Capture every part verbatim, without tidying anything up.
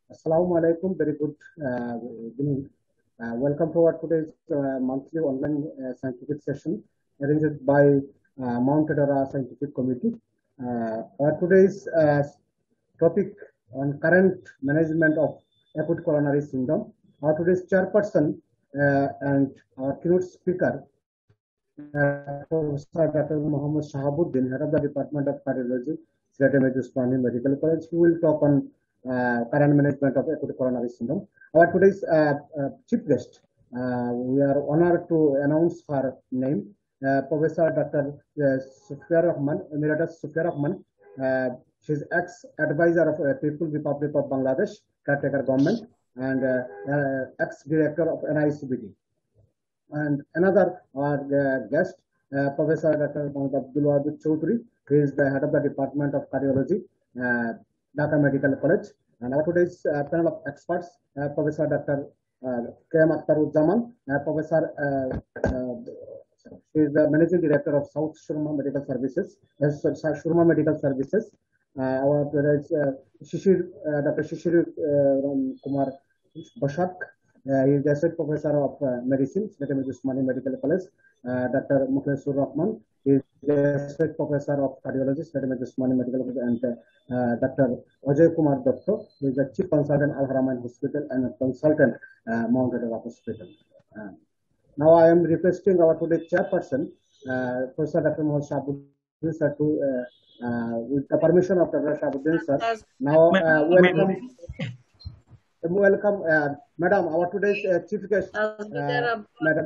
Assalamu alaikum. Very good uh, evening. Uh, welcome to our today's uh, monthly online uh, scientific session arranged by uh, Mount Adara Scientific Committee. Uh, our today's uh, topic on current management of acute coronary syndrome. Our today's chairperson uh, and our keynote speaker, uh, Professor Doctor Muhammad Shahabuddin, head of the Department of Cardiology, Siraj Ahmed Usmani Medical College, who will talk on uh, current management of acute coronary syndrome. Our today's uh, uh, chief guest, uh, we are honored to announce her name, uh, Professor Doctor Uh, Sufia Rahman, Emeritus Sufia Rahman. Uh, she's ex-advisor of uh, People Republic of Bangladesh, caretaker government, and uh, uh, ex-director of N I C B D. And another our uh, guest, uh, Professor Doctor Mohammad Abdul Wahid Chowdhury, who is the head of the Department of Cardiology, uh, Dhaka Medical College. And our today's uh, panel of experts, uh, Professor Doctor Uh, K M Akhtaruzzaman, uh, Professor uh, uh, she is the Managing Director of South Shurma Medical Services, uh, Shurma Medical Services. Uh, our uh, Shishir, uh, Doctor Shishir uh, Kumar Bashak. Uh, he is the Associate Professor of uh, Medicine, Siraj Ahmed Usmani Medical College. Uh, Doctor Mukhlesur Rahman is the Associate Professor of Cardiology, Siraj Ahmed Usmani Medical College, and uh, Doctor Ajay Kumar Dotto, who is the Chief Consultant Al Haramain Hospital and a Consultant uh, Mount Adara Hospital. Uh, now I am requesting our today's chairperson, uh, Professor Doctor Mohammad Shahabuddin sir, to, uh, uh, with the permission of Doctor Shahabuddin sir, now uh, welcome. Welcome, uh, Madam. Our today's uh, chief guest, uh, Madam.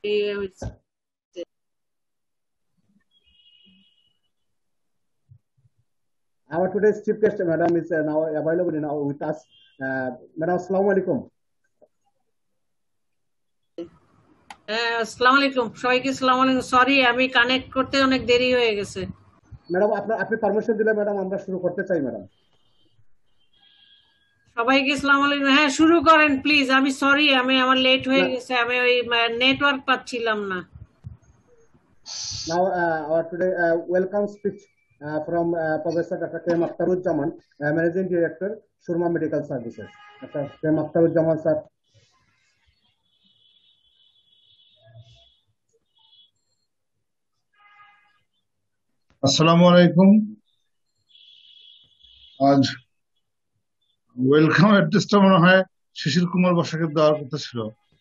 Our today's chief guest, Madam, is uh, now available now with us. Uh, Madam, Assalamu alaikum. আসসালামু আলাইকুম সবাইকে আসসালামু আলাইকুম sorry আমি connect করতে অনেক দেরি হয়ে গেছে ম্যাডাম আপনার আপনি পারমিশন দিলে ম্যাডাম আমরা শুরু করতে চাই ম্যাডাম সবাইকে আসসালামু আলাইকুম হ্যাঁ শুরু করেন প্লিজ আমি সরি আমি আমার লেট হয়ে গেছে আমি ওই নেটওয়ার্ক পাচ্ছিলাম না Now uh, our today uh, welcome speech uh, from uh, Professor Doctor K M Akhtaruzzaman, uh, Managing Director, Shurma Medical Services. Doctor K M Akhtaruzzaman sir. Assalamu alaikum. আজ welcome অ্যাড্রেসটা মনে হয় শিশির কুমার বসাকের দেওয়ার কথা ছিল।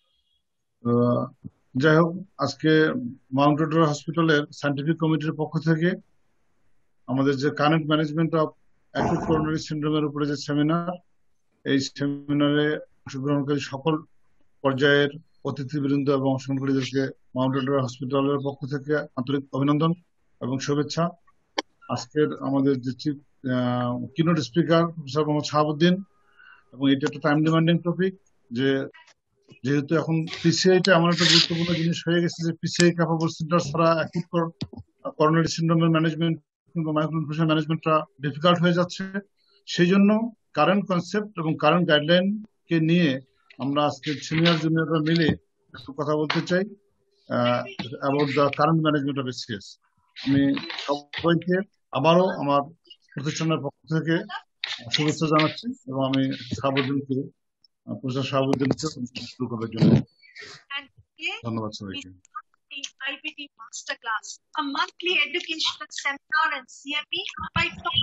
যাই হোক, আজকে মাউন্ট আডারা হসপিটালের সায়েন্টিফিক কমিটির পক্ষ থেকে আমাদের যে current management of acute coronary সিনড্রোমের উপরে যে সেমিনার, এই সেমিনারে অংশগ্রহণকারী সকল পর্যায়ের অতিথিবৃন্দ এবং অংশগ্রহণকারীদেরকে মাউন্ট আডারা হসপিটালের পক্ষ থেকে আন্তরিক অভিনন্দন এবং শুভেচ্ছা। আজকের আমাদের যে chief keynote speaker professor Mohammad Shahabuddin, এবং এটা একটা টাইম ডিমান্ডিং টপিক, যে যেহেতু এখন পিসিআইটা এমন একটা গুরুত্বপূর্ণ জিনিস হয়ে গেছে যে পিসিআই ক্যাপাবল সেন্টার ছাড়া অ্যাকুট করোনারি সিনড্রোমের ম্যানেজমেন্ট কিংবা মাইক্রোইনফেকশন ম্যানেজমেন্টটা ডিফিকাল্ট হয়ে যাচ্ছে। সেই জন্য কারেন্ট কনসেপ্ট এবং কারেন্ট গাইডলাইন কে নিয়ে আমরা আজকে সিনিয়র জুনিয়ররা মিলে একটু কথা বলতে চাই about the current management of ACS. আমি সবাইকে আবারও আমার প্রতিষ্ঠানের পক্ষ থেকে শুভেচ্ছা জানাচ্ছি এবং আমি শাহাবুদ্দিনকে প্রফেসর শাহাবুদ্দিনকে শুরু করার জন্য ধন্যবাদ সবাইকে। I P D Masterclass, a monthly educational seminar and C M E by top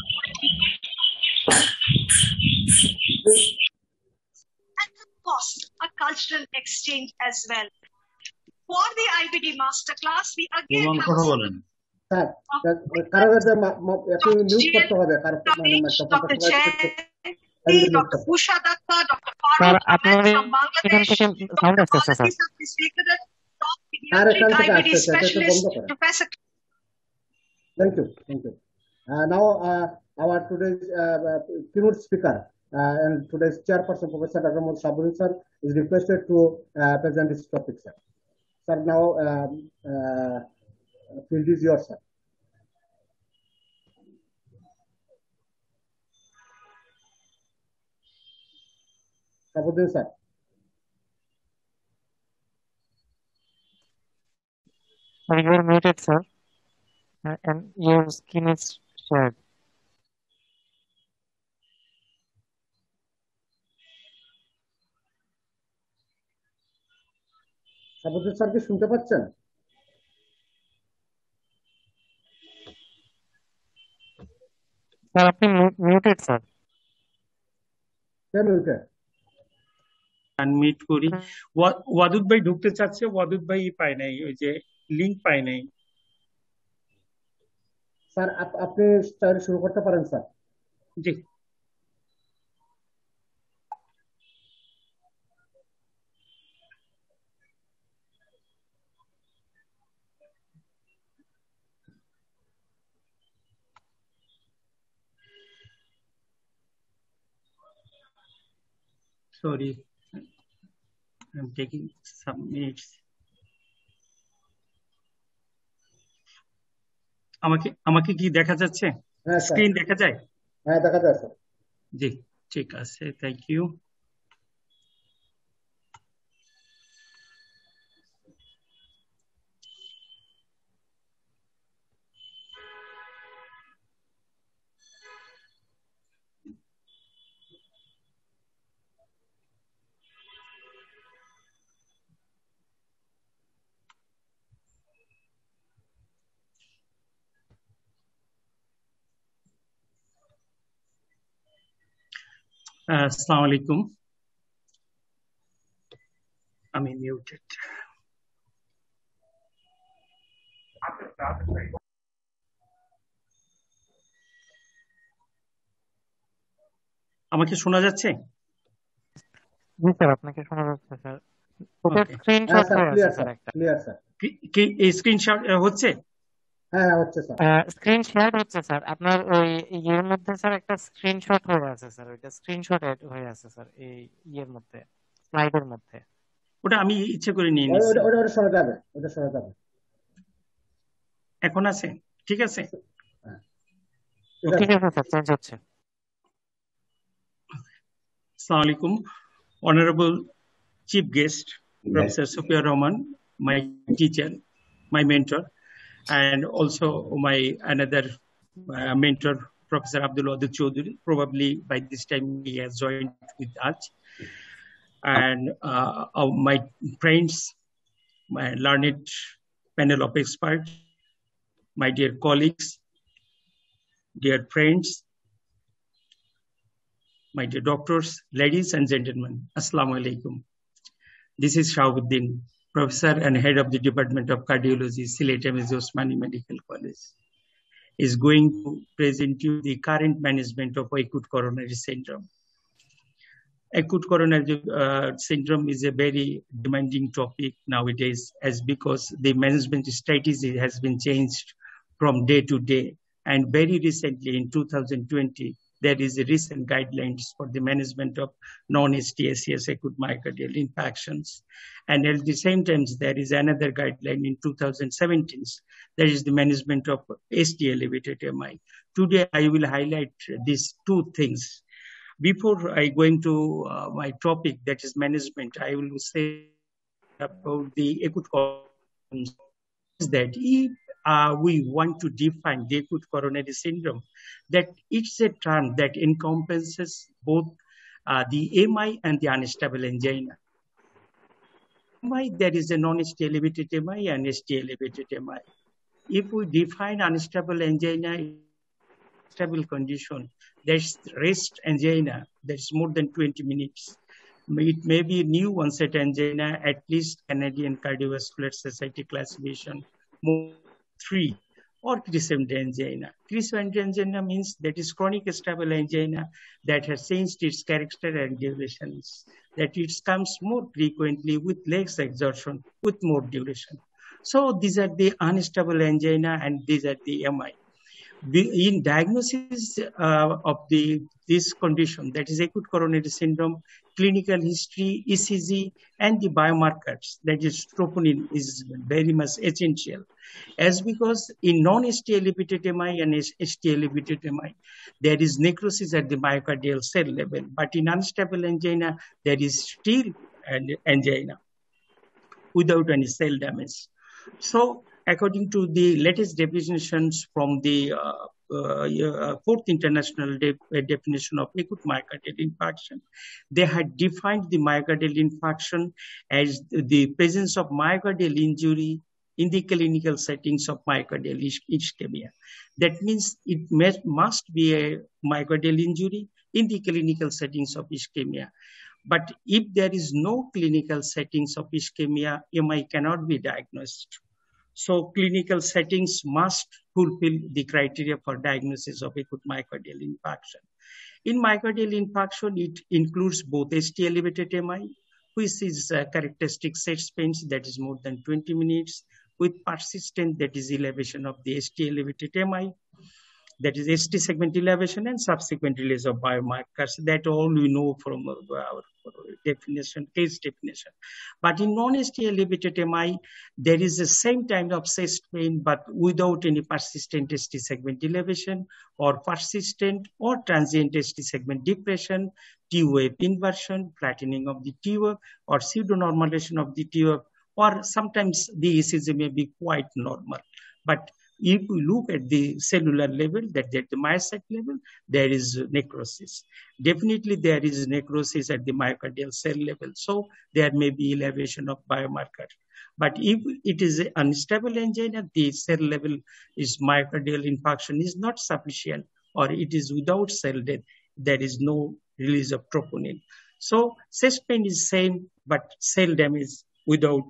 and of course a cultural exchange as well. For the I P D Masterclass, we again have কথা বলেন sir কারো একটু mute করতে হবে কারো মানে Doctor Jay, Doctor Usha Datta, Doctor Farooq Ahmed from Bangladesh, Doctor Policy Secretary, I P D Specialist, Professor. Thank you, thank you. Uh, now uh, our today's uh, keynote speaker uh, and today's chairperson, Professor Doctor Mohammad Shahabuddin sir, is requested to uh, present this topic, sir. Sir, now um, uh, field is yours, sir. Shahabuddin sir. You are muted, sir, and your screen is shared. Sabuddin sir কি শুনতে পাচ্ছেন? Sir আপনি muted sir. কে muted? Unmute করি। ওয়াদুদ ভাই ঢুকতে চাচ্ছে, ওয়াদুদ ভাই পায় নাই, ওই যে লিংক পায় নাই। স্যার আপনি স্টাইল শুরু করতে পারেন স্যার। জি। Sorry, I'm taking some minutes. আমাকে আমাকে কি দেখা যাচ্ছে? স্ক্রিন দেখা যায়? হ্যাঁ দেখা যায় স্যার। জি ঠিক আছে, থ্যাংক ইউ। আসসালামু আলাইকুম, আমি মিউটেড। আমাকে শোনা যাচ্ছে? জি স্যার আপনাকে শোনা যাচ্ছে স্যার। ওটা স্ক্রিনশট হয়ে আছে স্যার একটা। Clear sir. কি এই স্ক্রিনশট হচ্ছে? হ্যাঁ হ্যাঁ হচ্ছে স্যার। স্ক্রিন শেয়ার হচ্ছে স্যার, আপনার ওই ইয়ের মধ্যে স্যার একটা স্ক্রিনশট হয়ে আছে স্যার, ওইটা স্ক্রিনশট হয়ে আছে স্যার এই ইয়ের মধ্যে, স্লাইডের মধ্যে। ওটা আমি ইচ্ছে করে নিয়ে নিয়েছি। ওটা ওটা সরে যাবে, ওটা সরে যাবে। এখন আছে? ঠিক আছে, ঠিক আছে স্যার, চেঞ্জ হচ্ছে। Assalamu alaikum, honorable chief guest, Professor Sufia Rahman, my teacher, my mentor, and also my another uh, mentor, Professor Abdul Wadud Choudhury. Probably by this time he has joined with us. And uh, my friends, my learned panel of experts, my dear colleagues, dear friends, my dear doctors, ladies and gentlemen, Assalamu alaikum. This is Shahabuddin, Professor and Head of the Department of Cardiology, Sylhet M S Osmani Medical College, is going to present you the current management of acute coronary syndrome. Acute coronary uh, syndrome is a very demanding topic nowadays, as because the management strategy has been changed from day to day. And very recently in two thousand twenty, there is a recent guidelines for the management of non-S T S C S acute myocardial infarctions. And at the same time, there is another guideline in two thousand seventeen, that is the management of S T elevated M I. Today, I will highlight these two things. Before I go into uh, my topic, that is management, I will say about the acute coronary syndrome, that if Uh, we want to define the acute coronary syndrome, that it's a term that encompasses both uh, the M I and the unstable angina. M I, there is a non-S T elevated M I and S T elevated M I. If we define unstable angina, stable condition, there's rest angina, that's more than twenty minutes. It may be new onset angina, at least Canadian Cardiovascular Society classification, more three, or crescent angina. Crescent angina means that is chronic stable angina that has changed its character and durations, that it comes more frequently with legs exertion with more duration. So these are the unstable angina and these are the M I. In diagnosis uh, of the this condition, that is acute coronary syndrome, clinical history, E C G, and the biomarkers, that is troponin, is very much essential. As because in non-S T elevated M I and S T elevated M I, there is necrosis at the myocardial cell level, but in unstable angina, there is still an angina without any cell damage. So according to the latest definitions from the uh, uh, uh, fourth international de definition of acute myocardial infarction, they had defined the myocardial infarction as the presence of myocardial injury in the clinical settings of myocardial ischemia. That means it may, must be a myocardial injury in the clinical settings of ischemia. But if there is no clinical settings of ischemia, M I cannot be diagnosed. So clinical settings must fulfill the criteria for diagnosis of acute myocardial infarction. In myocardial infarction, it includes both S T elevated M I, which is uh, characteristic chest pains that is more than twenty minutes, with persistent, that is elevation of the S T elevated M I, that is S T segment elevation, and subsequent release of biomarkers. That all we know from our definition, case definition. But in non-S T elevated M I, there is the same type of chest pain, but without any persistent S T segment elevation or persistent or transient S T segment depression, T-wave inversion, flattening of the T-wave, or pseudonormalization of the T-wave, or sometimes the E C G may be quite normal. But if we look at the cellular level, that at the myocyte level, there is necrosis. Definitely there is necrosis at the myocardial cell level. So there may be elevation of biomarker. But if it is an unstable angina, the cell level is myocardial infarction is not sufficient, or it is without cell death, there is no release of troponin. So chest pain is same, but cell damage without,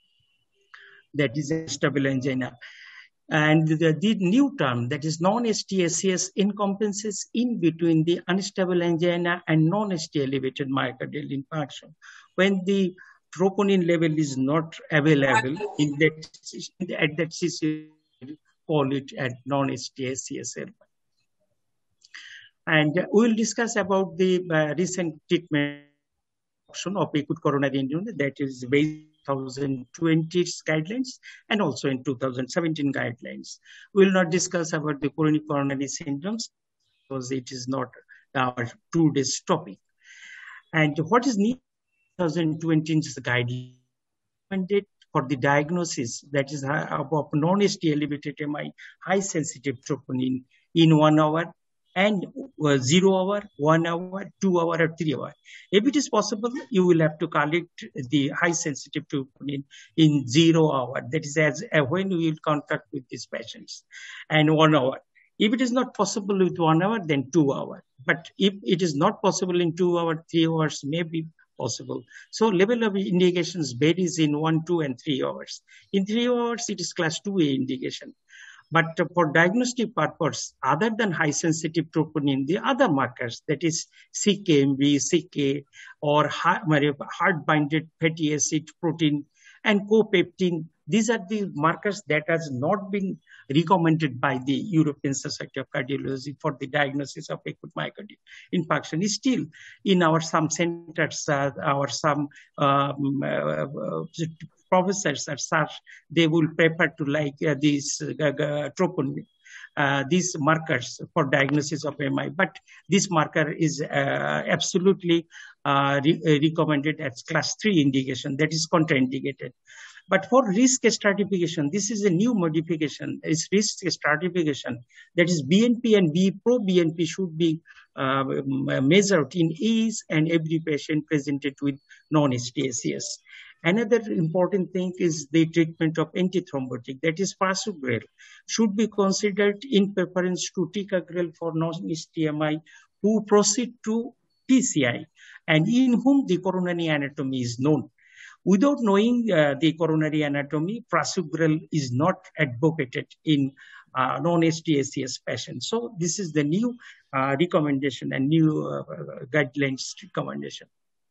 that is a stable angina. And the, the new term, that is non-S T S C S, encompasses in between the unstable angina and non-S T elevated myocardial infarction. When the troponin level is not available in that, at that C C, call it at non-S T S C S L. And we will discuss about the uh, recent treatment option of acute coronary injury, that is based twenty twenty guidelines and also in two thousand seventeen guidelines. We will not discuss about the chronic coronary syndromes because it is not our today's topic. And what is new twenty twenty's guideline for the diagnosis, that is of non-S T elevated M I, high sensitive troponin in one hour and uh, zero hour, one hour, two hour, or three hour. If it is possible, you will have to collect the high sensitive troponin in zero hour. That is as uh, when we will contact with these patients, and one hour. If it is not possible with one hour, then two hour. But if it is not possible in two hours, three hours may be possible. So level of indications varies in one, two, and three hours. In three hours, it is class two A indication. But for diagnostic purpose, other than high sensitive troponin, the other markers, that is C K M B, C K, or hard-binded fatty acid protein, and copeptin, these are the markers that has not been recommended by the European Society of Cardiology for the diagnosis of acute myocardial infarction. Still, in our some centers, uh, our some um, uh, professors as such, they will prefer to like uh, these uh, troponin, uh, these markers for diagnosis of M I. But this marker is uh, absolutely uh, re recommended as class three indication, that is contraindicated. But for risk stratification, this is a new modification. It's risk stratification. That is B N P and B pro B N P should be uh, measured in each and every patient presented with non-S T S C S. Another important thing is the treatment of antithrombotic, that is prasugrel, should be considered in preference to ticagrel for non-S T M I who proceed to P C I and in whom the coronary anatomy is known. Without knowing uh, the coronary anatomy, prasugrel is not advocated in uh, non-S T S C S patients. So this is the new uh, recommendation and new uh, guidelines recommendation.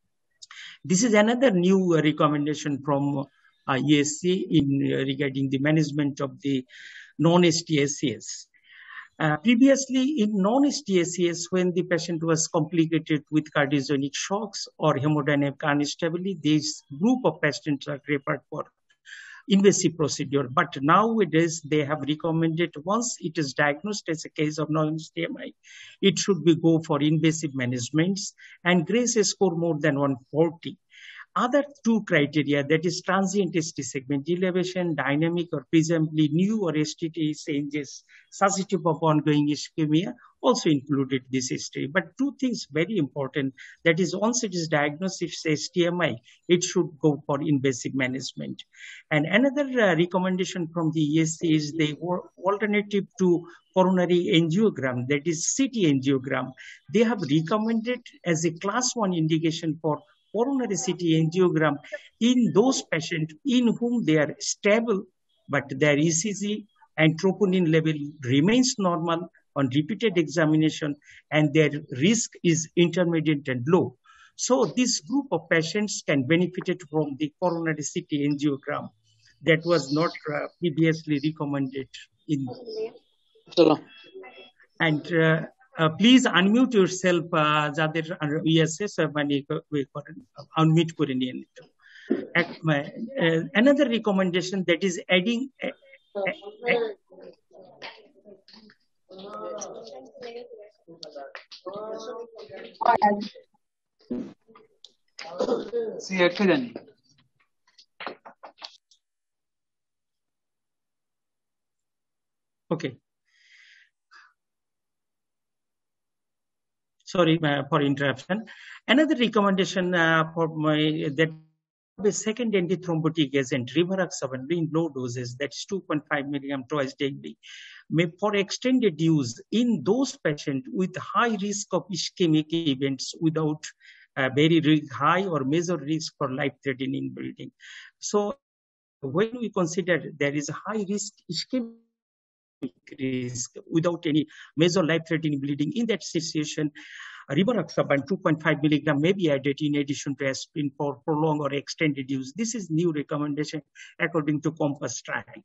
This is another new uh, recommendation from uh, U S C in uh, regarding the management of the non-S T S C S. Uh, previously, in non-S T S C S, when the patient was complicated with cardiogenic shocks or hemodynamic instability, this group of patients are referred for invasive procedure. But nowadays, they have recommended once it is diagnosed as a case of non-S T M I, it should be go for invasive managements and Grace score more than one forty. Other two criteria, that is transient S T segment elevation, dynamic or presumably new or S T T changes suggestive of ongoing ischemia, also included this history. But two things very important, that is once it is diagnosed, if it's S T M I, it should go for invasive management. And another uh, recommendation from the E S C is the alternative to coronary angiogram, that is C T angiogram. They have recommended as a class one indication for coronary C T angiogram in those patients in whom they are stable, but their E C G and troponin level remains normal on repeated examination, and their risk is intermediate and low. So this group of patients can benefit from the coronary C T angiogram that was not uh, previously recommended in. And uh, Uh, please unmute yourself, যাদের ইয়েছে মানে unmute করে নিয়ে নিত। Another recommendation, that is adding okay. Sorry uh, for interruption. Another recommendation uh, for my that the second antithrombotic agent, rivaroxaban, in low doses, that's two point five milligram twice daily, may for extended use in those patients with high risk of ischemic events without uh, very high or major risk for life-threatening bleeding. So when we consider there is a high risk ischemic risk without any major life-threatening bleeding, in that situation, rivaroxaban two point five milligram may be added in addition to aspirin for prolonged or extended use. This is new recommendation according to COMPASS trial.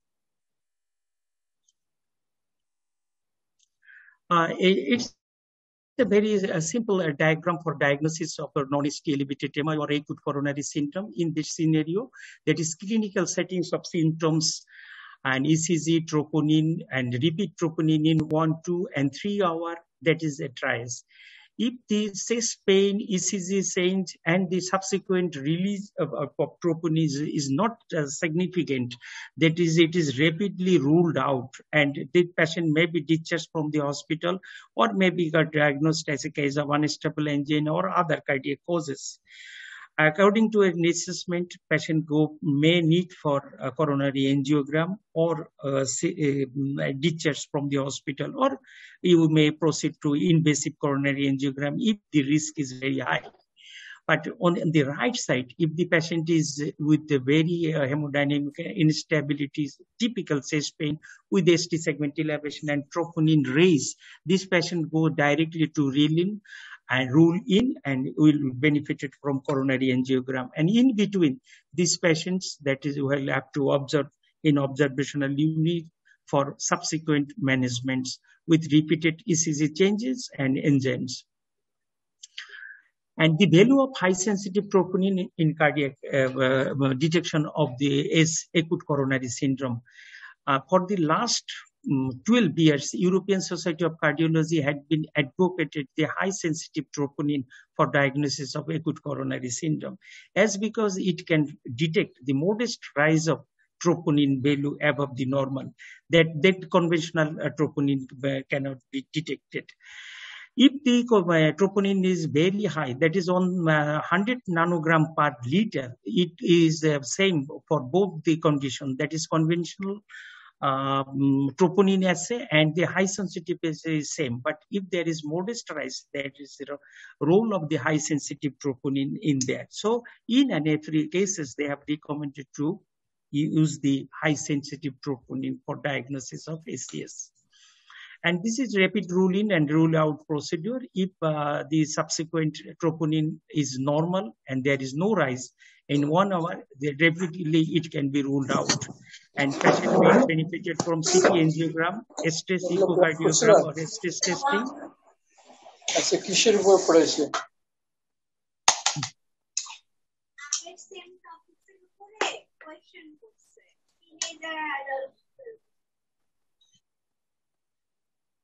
Uh, it's a very uh, simple uh, diagram for diagnosis of a non-S T elevated M I or acute coronary syndrome in this scenario. That is clinical settings of symptoms and E C G, troponin, and repeat troponin in one, two, and three hour, that is a trials. If the chest pain, E C G change, and the subsequent release of, of, of troponin is, is not uh, significant, that is, it is rapidly ruled out, and the patient may be discharged from the hospital or may be got diagnosed as a case of unstable angina or other cardiac causes. According to an assessment, patient group may need for a coronary angiogram or uh, uh, discharge from the hospital, or you may proceed to invasive coronary angiogram if the risk is very high. But on the right side, if the patient is with a very uh, hemodynamic instabilities, typical chest pain with S T segment elevation and troponin raise, this patient go directly to Relin and rule in and will benefit from coronary angiogram. And in between these patients, that is, we'll have to observe in observational unit for subsequent managements with repeated E C G changes and enzymes. And the value of high sensitive troponin in cardiac uh, uh, detection of the S acute coronary syndrome. Uh, for the last um, twelve years, European Society of Cardiology had been advocated the high sensitive troponin for diagnosis of acute coronary syndrome, as because it can detect the modest rise of troponin value above the normal, that, that conventional uh, troponin uh, cannot be detected. If the uh, troponin is very high, that is on uh, one hundred nanogram per liter, it is uh, same for both the condition, that is conventional um, troponin assay and the high sensitive assay is same. But if there is modest rise, that is the role of the high sensitive troponin in there. So in N F R cases, they have recommended to use the high sensitive troponin for diagnosis of A C S. And this is rapid rule in and rule out procedure. If uh, the subsequent troponin is normal and there is no rise, in one hour, rapidly it can be ruled out. And patient may benefited from C T angiogram, stress echocardiogram, or stress testing. আচ্ছা কিসের উপর পড়াইছে?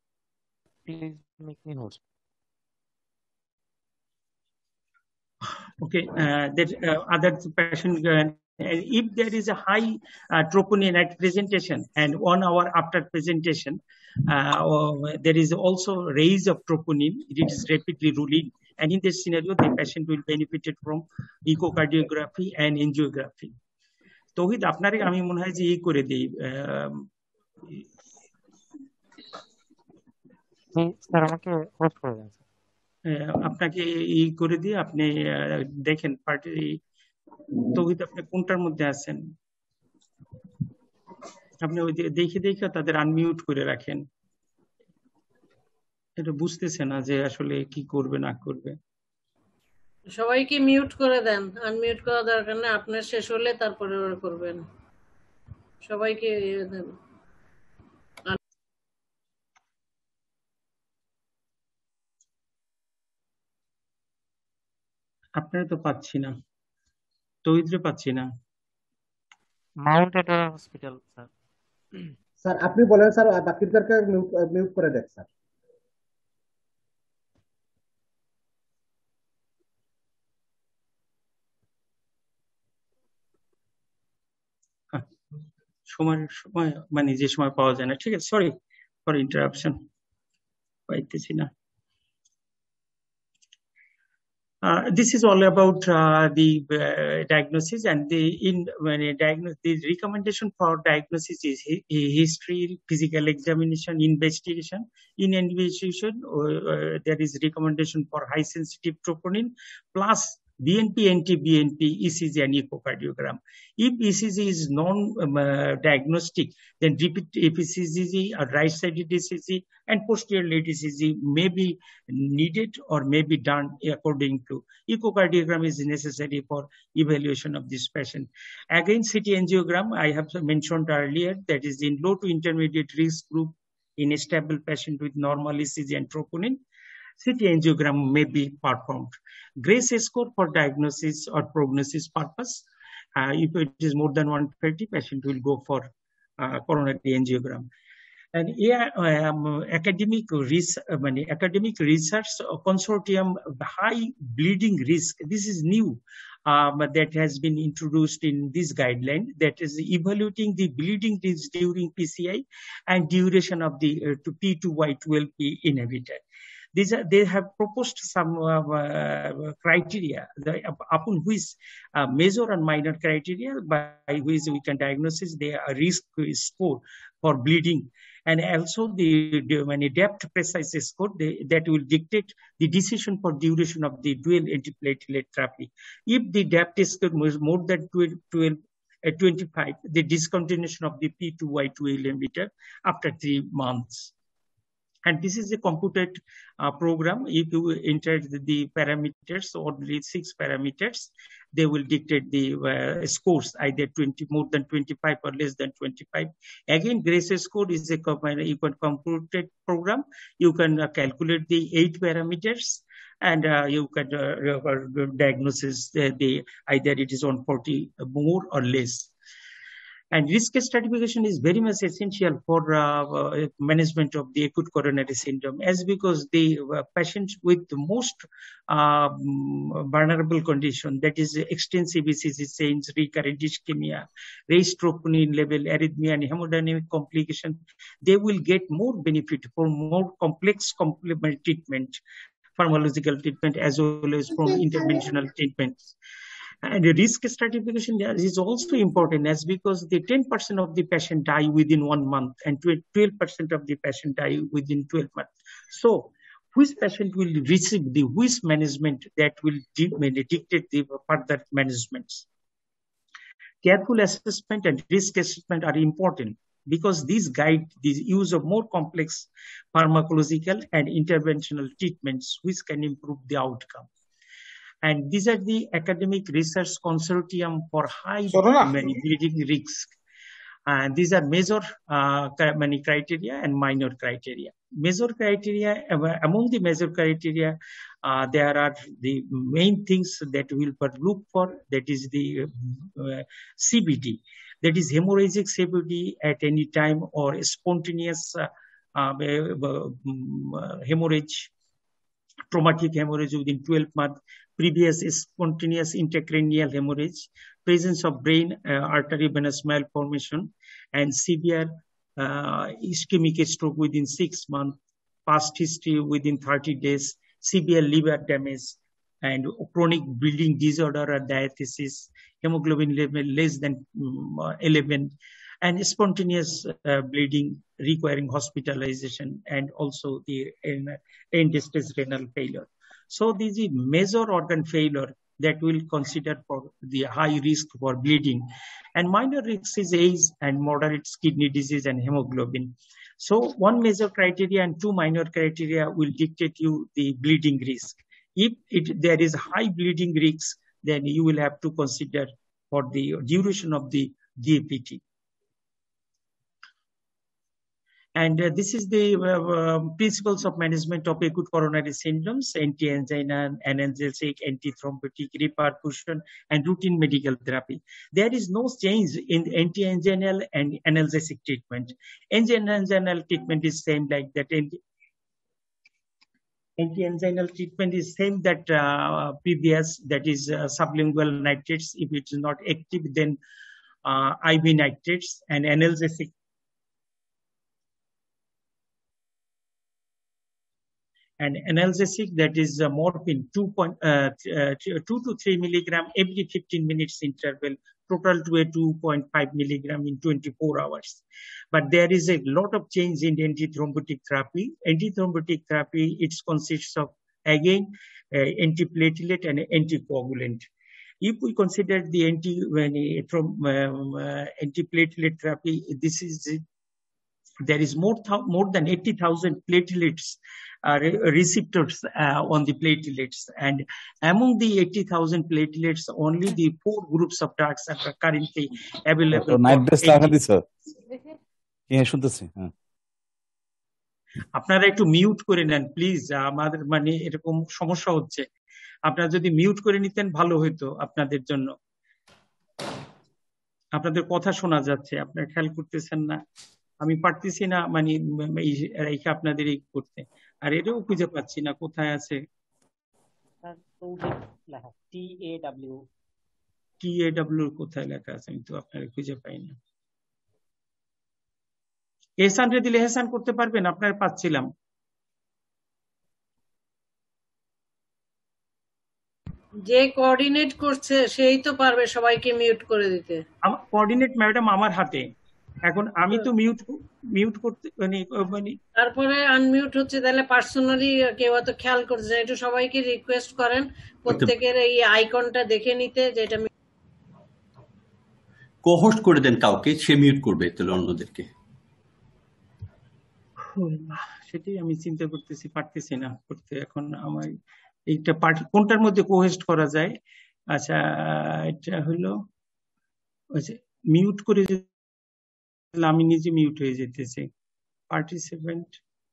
Please make me host. Okay, uh, that uh, other patient, uh, if there is a high uh, troponin at presentation and one hour after presentation, uh, there is also raise of troponin, it is rapidly ruling. And in this scenario, the patient will benefit from echocardiography and angiography. তৌহিদ আপনারে আমি মনে হয় যে ই করে দেই sir আমাকে host করে দেন আপনাকে ই করে দিয়ে আপনি দেখেন পার্টি তৌহিদ আপনি কোনটার মধ্যে আছেন আপনি ওই দেখে দেখে তাদের আনমিউট করে রাখেন এটা বুঝতেছে না যে আসলে কি করবে না করবে সবাইকে মিউট করে দেন আনমিউট করা দরকার না আপনার শেষ হলে তারপরে ওরা করবেন সবাইকে দেন আপনারা তো পাচ্ছি না তৌহিদরে পাচ্ছি না Mount Edward hospital sir sir আপনি বলেন স্যার বাকিদেরকে মিউট করে দেন স্যার সময় সময় মানে যে সময় পাওয়া যায় না ঠিক আছে সরি ফর ইন্টারাপশন পাইতেছি না Uh, this is all about uh, the uh, diagnosis and the in when a diagnosis the recommendation for diagnosis is hi history, physical examination, investigation. In investigation, uh, uh, there is recommendation for high sensitive troponin plus B N P, N T B N P, E C G and echocardiogram. If E C G is non-diagnostic, um, uh, then repeat F C G or right-sided E C G and posterior lead E C G may be needed or may be done according to echocardiogram is necessary for evaluation of this patient. Again, C T angiogram, I have mentioned earlier, that is in low to intermediate risk group in a stable patient with normal E C G and troponin. C T angiogram may be performed. Grace score for diagnosis or prognosis purpose. Uh, if it is more than one thirty, patient will go for uh, coronary angiogram. And yeah, um, academic research, uh, academic research consortium high bleeding risk. This is new um, that has been introduced in this guideline. That is evaluating the bleeding risk during P C I and duration of the uh, to P two Y twelve P inhibitor. These are, they have proposed some uh, uh, criteria the, upon which uh, major and minor criteria by which we can diagnose the uh, risk score for bleeding, and also the, the when a depth precise score they, that will dictate the decision for duration of the dual antiplatelet therapy. If the depth score is more than twelve, twelve uh, twenty-five, the discontinuation of the P two Y twelve inhibitor after three months. And this is a computed uh, program. If you enter the, the parameters, only six parameters, they will dictate the uh, scores, either twenty more than twenty-five or less than twenty-five. Again, Grace score is a you can computed program. You can uh, calculate the eight parameters, and uh, you can uh, diagnose the, the either it is on forty more or less. And risk stratification is very much essential for uh, uh, management of the acute coronary syndrome, as because the uh, patients with the most uh, vulnerable condition, that is extensive E C G change, recurrent ischemia, raised troponin level, arrhythmia, and hemodynamic complication, they will get more benefit for more complex complementary treatment, pharmacological treatment, as well as from interventional treatments. And the risk stratification is also important, as because the ten percent of the patient die within one month and twelve percent of the patient die within twelve months. So which patient will receive the which management that will dictate the further managements. Careful assessment and risk assessment are important because these guide the use of more complex pharmacological and interventional treatments which can improve the outcome. And these are the academic research consortium for high bleeding risk. And these are major uh, many criteria and minor criteria. Major criteria, among the major criteria, uh, there are the main things that we will look for, that is the uh, C V D, that is hemorrhagic C V D at any time or spontaneous uh, uh, hemorrhage. traumatic hemorrhage within twelve months, previous spontaneous intracranial hemorrhage, presence of brain uh, artery venous malformation, and severe uh, ischemic stroke within six months, past history within thirty days, severe liver damage, and chronic bleeding disorder or diathesis, hemoglobin level less than um, eleven, and spontaneous uh, bleeding requiring hospitalization, and also the end-stage renal failure. So this is major organ failure that will consider for the high risk for bleeding, and minor risk is age and moderate kidney disease and hemoglobin. So one major criteria and two minor criteria will dictate you the bleeding risk. If it, there is high bleeding risk, then you will have to consider for the duration of the D A P T. And uh, this is the uh, uh, principles of management of acute coronary syndromes: anti-angina, analgesic, antithrombotic, reperfusion, and routine medical therapy. There is no change in anti-anginal and analgesic treatment. Anti-anginal treatment is same like that. Anti-anginal treatment is same that uh, previous, that is uh, sublingual nitrates. If it is not active, then uh, I V nitrates, and analgesic and analgesic, that is uh, morphine, two, point, uh, uh, two to three milligram every fifteen minutes interval, total to a two point five milligram in twenty-four hours. But there is a lot of change in antithrombotic therapy. Antithrombotic therapy, it consists of, again, uh, antiplatelet and anticoagulant. If we consider the anti, uh, from, um, uh, antiplatelet therapy, this is, there is more, more than eighty thousand platelets Uh, receptors uh, on the platelets, and among the eighty thousand platelets, only the four groups of drugs are currently available. আপনারা একটু mute করে নেন please, আমাদের মানে এরকম সমস্যা হচ্ছে। আপনারা যদি মিউট করে নিতেন ভালো হইতো আপনাদের জন্য। আপনাদের কথা শোনা যাচ্ছে, আপনারা খেয়াল করতেছেন না। আমি পারতেছি না মানে এই আপনাদের এই করতে, আর এটাও খুঁজে পাচ্ছি না কোথায় আছে। টি এ ডাব্লিউ টি এ ডাব্লিউ কোথায় লেখা আছে, আমি তো আপনারা খুঁজে পাই না। এহসান রে দিলে এহসান করতে পারবেন, আপনারা পাচ্ছিলাম। যে কোঅর্ডিনেট করছে সেই তো পারবে সবাইকে মিউট করে দিতে। আমার কোঅর্ডিনেট ম্যাডাম আমার হাতে, এখন আমি তো মিউট মিউট করতে মানে মানে তারপরে আনমিউট হচ্ছে, তাহলে পার্সোনালি কেউ তো খেয়াল করছে, একটু সবাইকে রিকোয়েস্ট করেন প্রত্যেকের এই আইকনটা দেখে নিতে, যেটা কো-হোস্ট করে দেন কাউকে, সে মিউট করবে তাহলে অন্যদেরকে। সেটাই আমি চিন্তা করতেছি, পারতেছি না করতে এখন। আমার এইটা পার্টি কোনটার মধ্যে কো-হোস্ট করা যায়? আচ্ছা, এটা হলো মিউট করে, আমি নিজে মিউট হয়ে যেতেছি। পার্টিসিপেন্ট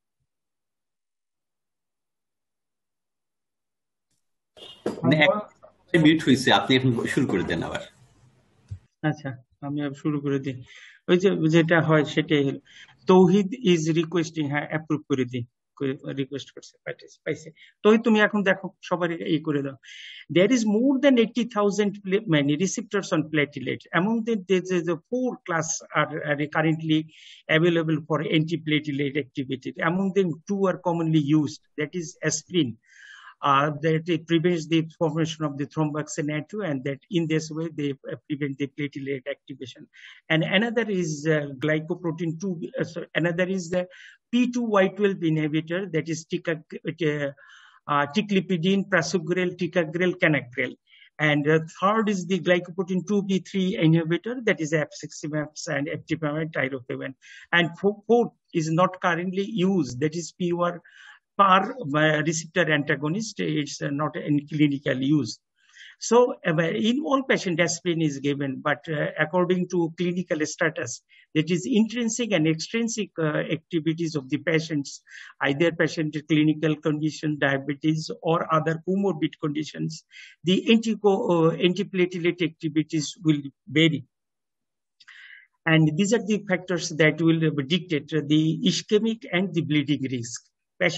মিউট হইছে, আপনি এখন শুরু করে দেন আবার। আচ্ছা, আমি আবার শুরু করে দিই। ওই যে যেটা হয় সেটাই হলো, তৌহিদ ইজ রিকোয়েস্টিং, হ্যাঁ অ্যাপ্রুভ করে দিই, রিকোয়েস্ট করছে পাইছে। তৌহিদ তুমি এখন দেখো সবার এই করে দাও। There is more than eighty thousand many receptors on platelet. Among them, there is a four class are, are currently available for antiplatelet activity. Among them, two are commonly used. That is aspirin, uh, that it prevents the formation of the thromboxane A two, and that in this way they uh, prevent the platelet activation. And another is uh, glycoprotein two. Uh, so another is the P two Y twelve inhibitor, that is tica, uh, uh, ticlipidine, prasugrel, ticagrel, canagrel. And uh, third is the glycoprotein two B three inhibitor, that is abciximab and eptipamet, tirofiban. And fourth is not currently used, that is P U R par uh, receptor antagonist. It's uh, not in clinical use. So uh, in all patients, aspirin is given, but uh, according to clinical status, that is intrinsic and extrinsic uh, activities of the patients, either patient clinical condition, diabetes, or other comorbid conditions, the uh, antiplatelet activities will vary. And these are the factors that will dictate the ischemic and the bleeding risk. Patient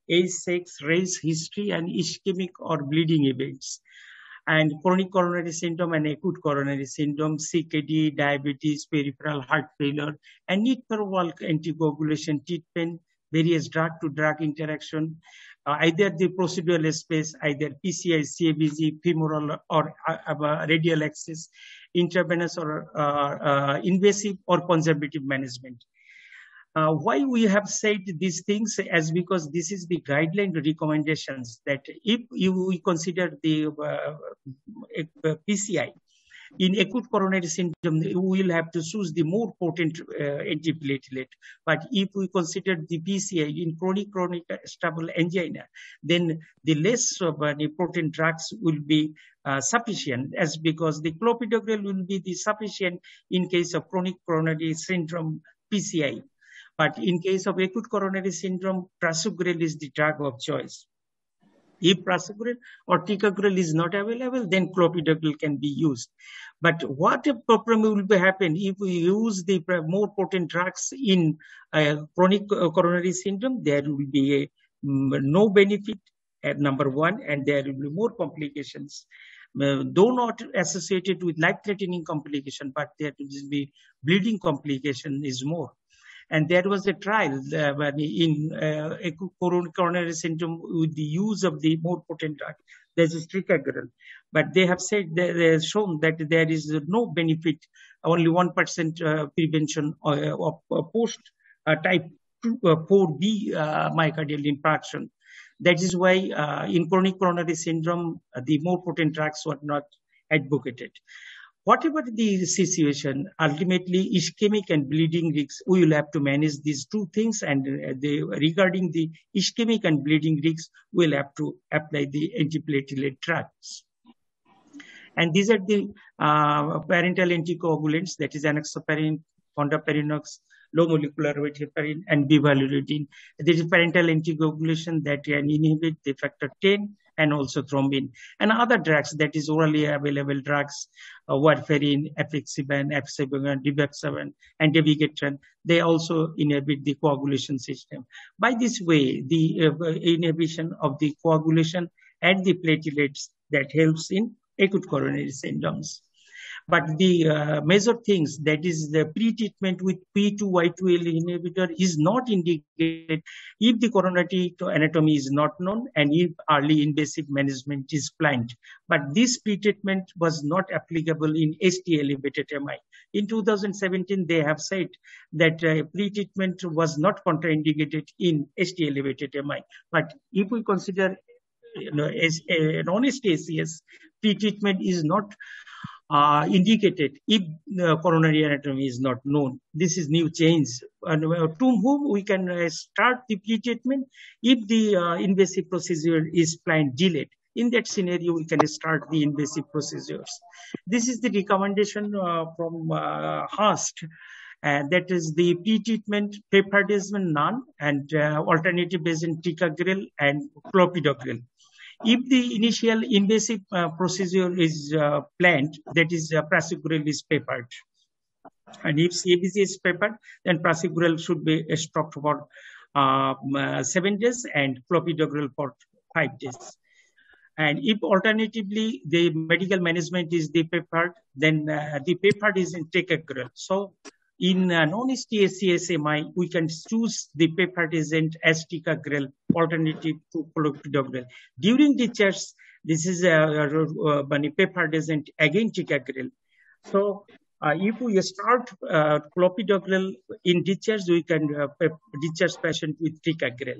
age, sex, race, history, and ischemic or bleeding events. And chronic coronary syndrome and acute coronary syndrome, C K D, diabetes, peripheral heart failure, and need for oral anticoagulation treatment, various drug-to-drug interaction, uh, either the procedural space, either P C I, C A B G, femoral or uh, uh, radial access, intravenous or uh, uh, invasive or conservative management. Uh, why we have said these things as because this is the guideline recommendations that if you we consider the uh, P C I in acute coronary syndrome, we will have to choose the more potent uh, antiplatelet. But if we consider the P C I in chronic chronic stable angina, then the less of uh, the potent drugs will be uh, sufficient, as because the clopidogrel will be the sufficient in case of chronic coronary syndrome P C I. But in case of acute coronary syndrome, prasugrel is the drug of choice. If prasugrel or ticagrel is not available, then clopidogrel can be used. But what a problem will be happen if we use the more potent drugs in uh, chronic uh, coronary syndrome? There will be a, um, no benefit at number one, and there will be more complications. Uh, though not associated with life-threatening complication, but there will be bleeding complication is more. And there was a trial uh, in uh, acute coronary syndrome with the use of the more potent drug, there's a ticagrel. But they have said, they, they have shown that there is no benefit, only one percent uh, prevention uh, of uh, post uh, type two, uh, four B uh, myocardial infarction. That is why uh, in chronic coronary syndrome, uh, the more potent drugs were not advocated. Whatever the situation, ultimately ischemic and bleeding risks, we will have to manage these two things. And uh, the, regarding the ischemic and bleeding risks, we will have to apply the antiplatelet drugs. And these are the uh, parental anticoagulants, that is enoxaparin, fondaparinux, low molecular weight heparin, and bivalirudin. There is parental anticoagulation that can inhibit the factor ten and also thrombin. And other drugs, that is orally available drugs, uh, warfarin, apixaban, apixaban, rivaroxaban, and dabigatran, they also inhibit the coagulation system. By this way, the uh, inhibition of the coagulation and the platelets that helps in acute coronary syndromes. But the uh, major things, that is the pre-treatment with P two Y two L inhibitor is not indicated if the coronary anatomy is not known and if early invasive management is planned. But this pre-treatment was not applicable in S T elevated M I. In two thousand seventeen, they have said that uh, pre-treatment was not contraindicated in S T elevated M I. But if we consider you know, as a non-S T A C S, pre-treatment is not Uh, indicated if the coronary anatomy is not known. This is new change. And uh, to whom we can uh, start the pre-treatment if the uh, invasive procedure is planned delayed. In that scenario, we can start the invasive procedures. This is the recommendation uh, from uh, HAST. Uh, that is the pre-treatment peptidase none and uh, alternative agent ticagrel and clopidogrel. If the initial invasive uh, procedure is uh, planned, that is uh, prasugrel is peppered. And if C A B G is peppered, then prasugrel should be stopped for uh, uh, seven days and clopidogrel for five days. And if alternatively the medical management is the peppered, then uh, the peppered is in ticagrel. So in uh, non-S T A C S M I, we can choose the peptide agent as ticagrel alternative to clopidogrel. During discharge, this is a, a, a peptide agent again ticagrel. So uh, if we start uh, clopidogrel in discharge, we can uh, discharge patient with ticagrel.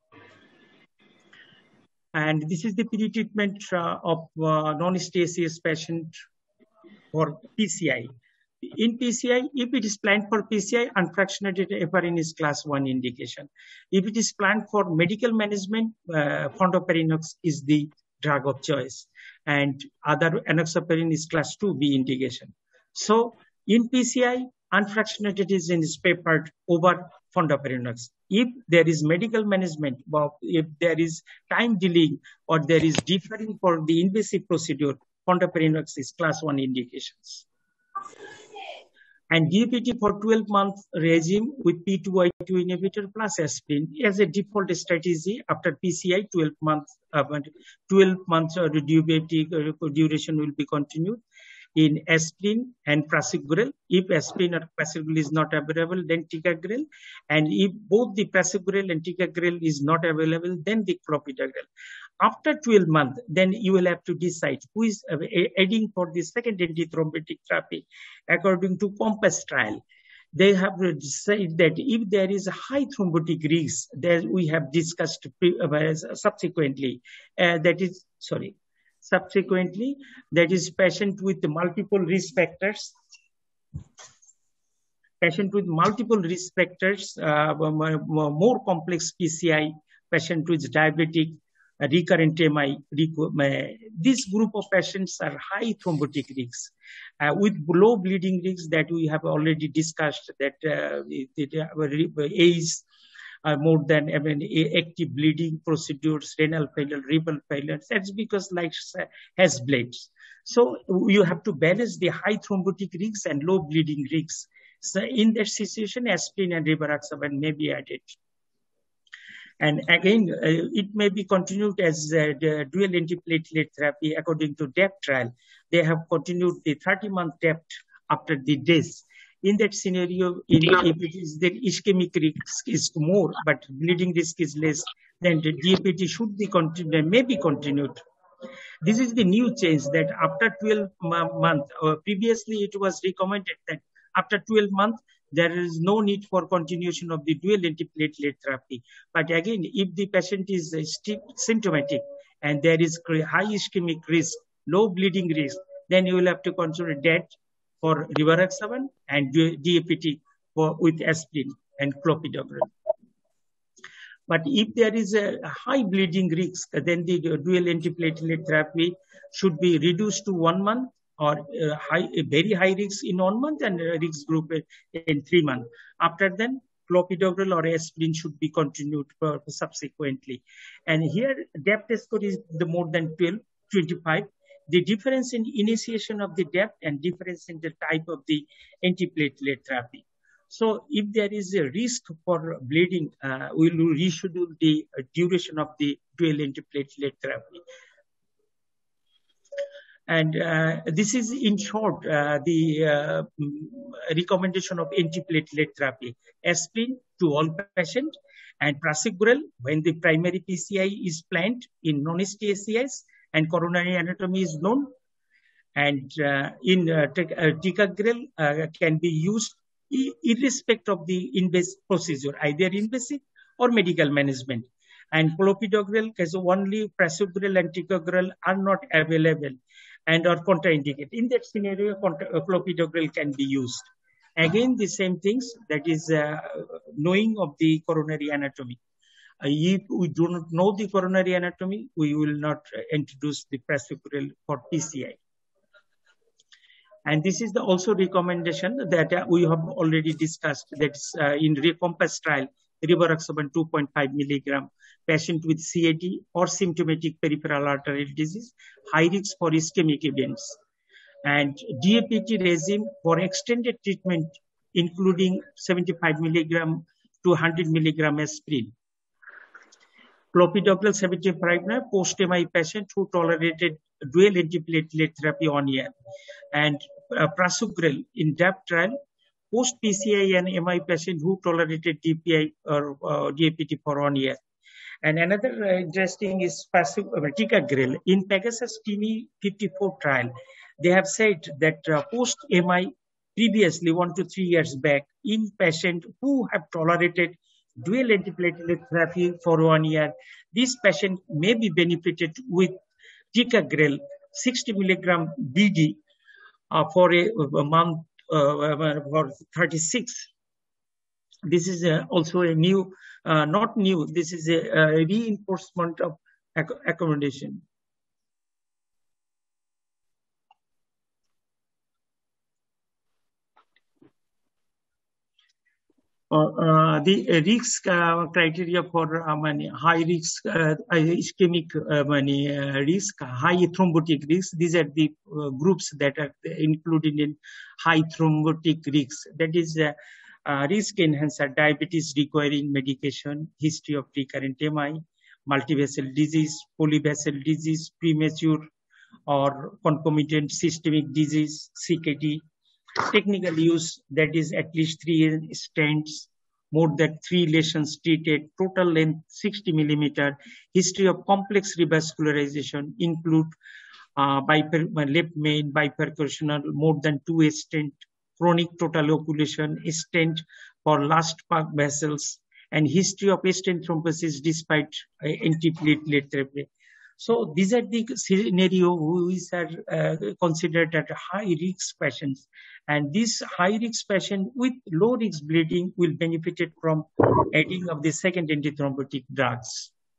And this is the pre-treatment uh, of uh, non-S T A C S patient for P C I. In P C I, if it is planned for P C I, unfractionated heparin is class one indication. If it is planned for medical management, uh, fondaparinux is the drug of choice. And other enoxaparin is class two B indication. So in P C I, unfractionated is peppered over fondaparinux. If there is medical management, if there is time delay or there is deferring for the invasive procedure, fondaparinux is class one indications. And D A P T for twelve month regime with P two Y two inhibitor plus aspirin as a default strategy after P C I twelve months, uh, twelve months uh, duration will be continued in aspirin and prasugrel. If aspirin or prasugrel is not available, then ticagrel. And if both the prasugrel and ticagrel is not available, then the clopidogrel. After twelve months, then you will have to decide who is adding for the second antithrombotic therapy according to COMPASS trial. They have decided that if there is a high thrombotic risk, that we have discussed uh, subsequently, uh, that is, sorry, subsequently, that is patient with multiple risk factors, patient with multiple risk factors, uh, more complex P C I, patient with diabetic, uh, recurrent M I. This group of patients are high thrombotic risks. Uh, with low bleeding risks that we have already discussed, that uh, it, it, age, uh, more than I mean, active bleeding procedures, renal failure, renal failure. That's because like has bled. So you have to balance the high thrombotic risks and low bleeding risks. So in that situation, aspirin and rivaroxaban may be added. And again, uh, it may be continued as uh, the dual antiplatelet therapy according to D A P T trial. They have continued the thirty month D A P T after the death. In that scenario, in, if it is the ischemic risk is more, but bleeding risk is less, then the D A P T should be continued, may be continued. This is the new change that after twelve months, uh, previously it was recommended that after twelve months, there is no need for continuation of the dual antiplatelet therapy. But again, if the patient is uh, symptomatic and there is high ischemic risk, low bleeding risk, then you will have to consider that for rivaroxaban and D A P T for, with aspirin and clopidogrel. But if there is a high bleeding risk, then the dual antiplatelet therapy should be reduced to one month or uh, high, very high risk in one month and risk group in three months. After then, clopidogrel or aspirin should be continued for subsequently. And here, D A P T score is the more than twelve, twenty-five. The difference in initiation of the D A P T and difference in the type of the antiplatelet therapy. So if there is a risk for bleeding, uh, we will reschedule the uh, duration of the dual antiplatelet therapy. And uh, this is in short, uh, the uh, recommendation of antiplatelet therapy. Aspirin to all patients and prasugrel when the primary P C I is planned in non-S T A C S and coronary anatomy is known. And uh, in uh, ticagrel uh, can be used irrespective of the invasive procedure, either invasive or medical management. And clopidogrel, because only prasugrel and ticagrel are not available and are contraindicated. In that scenario, clopidogrel can be used. Again, the same things, that is uh, knowing of the coronary anatomy. Uh, if we do not know the coronary anatomy, we will not uh, introduce the prasugrel for P C I. And this is the also recommendation that uh, we have already discussed, that's uh, in COMPASS trial, rivaroxaban two point five milligram, patient with C A T or symptomatic peripheral arterial disease, high risk for ischemic events. And D A P T regime for extended treatment, including seventy-five milligram to one hundred milligram aspirin. Clopidogrel seventy-five post-M I patient who tolerated dual antiplatelet therapy on year. And uh, prasugrel in D A P T trial, post-P C I and M I patient who tolerated D P I or uh, D A P T for one year. And another uh, interesting is ticagrel. In Pegasus T V fifty-four trial, they have said that uh, post-M I previously one to three years back in patient who have tolerated dual antiplatelet therapy for one year, this patient may be benefited with ticagrel sixty milligram B D uh, for a, a month uh, for thirty-six. This is uh, also a new, uh, not new, this is a, a reinforcement of ac accommodation. Uh, uh, the risk uh, criteria for uh, many high risk uh, ischemic uh, many uh, risk, high thrombotic risk. These are the uh, groups that are included in high thrombotic risk. That is uh, uh, risk enhancer, diabetes requiring medication, history of recurrent M I, multivessel disease, polyvessel disease, premature or concomitant systemic disease, C K D. Technical use, that is at least three stents, more than three lesions treated, total length sixty millimeter, history of complex revascularization, include uh, biper, left main, bipercussional, more than two stent, chronic total occlusion, stent for last park vessels, and history of stent thrombosis despite uh, antiplatelet therapy. So these are the scenario which are uh, considered at high risk patients, and this high risk patient with low risk bleeding will benefit from adding of the second antithrombotic drugs.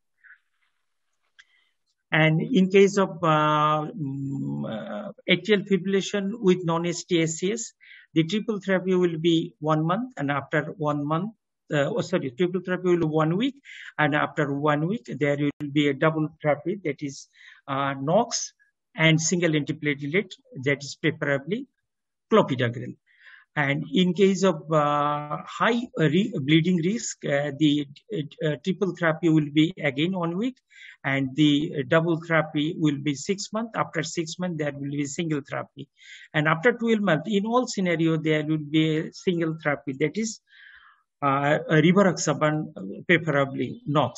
And in case of uh, uh, atrial fibrillation with non-S T S C S, the triple therapy will be one month, and after one month, Uh, oh, sorry, triple therapy will be one week, and after one week there will be a double therapy, that is uh, N O X and single antiplatelet, that is preferably clopidogrel. And in case of uh, high uh, re bleeding risk, uh, the uh, triple therapy will be again one week, and the uh, double therapy will be six months. After six months, there will be single therapy, and after twelve months, in all scenarios, there will be a single therapy, that is Uh, rivaroxaban, preferably N O X.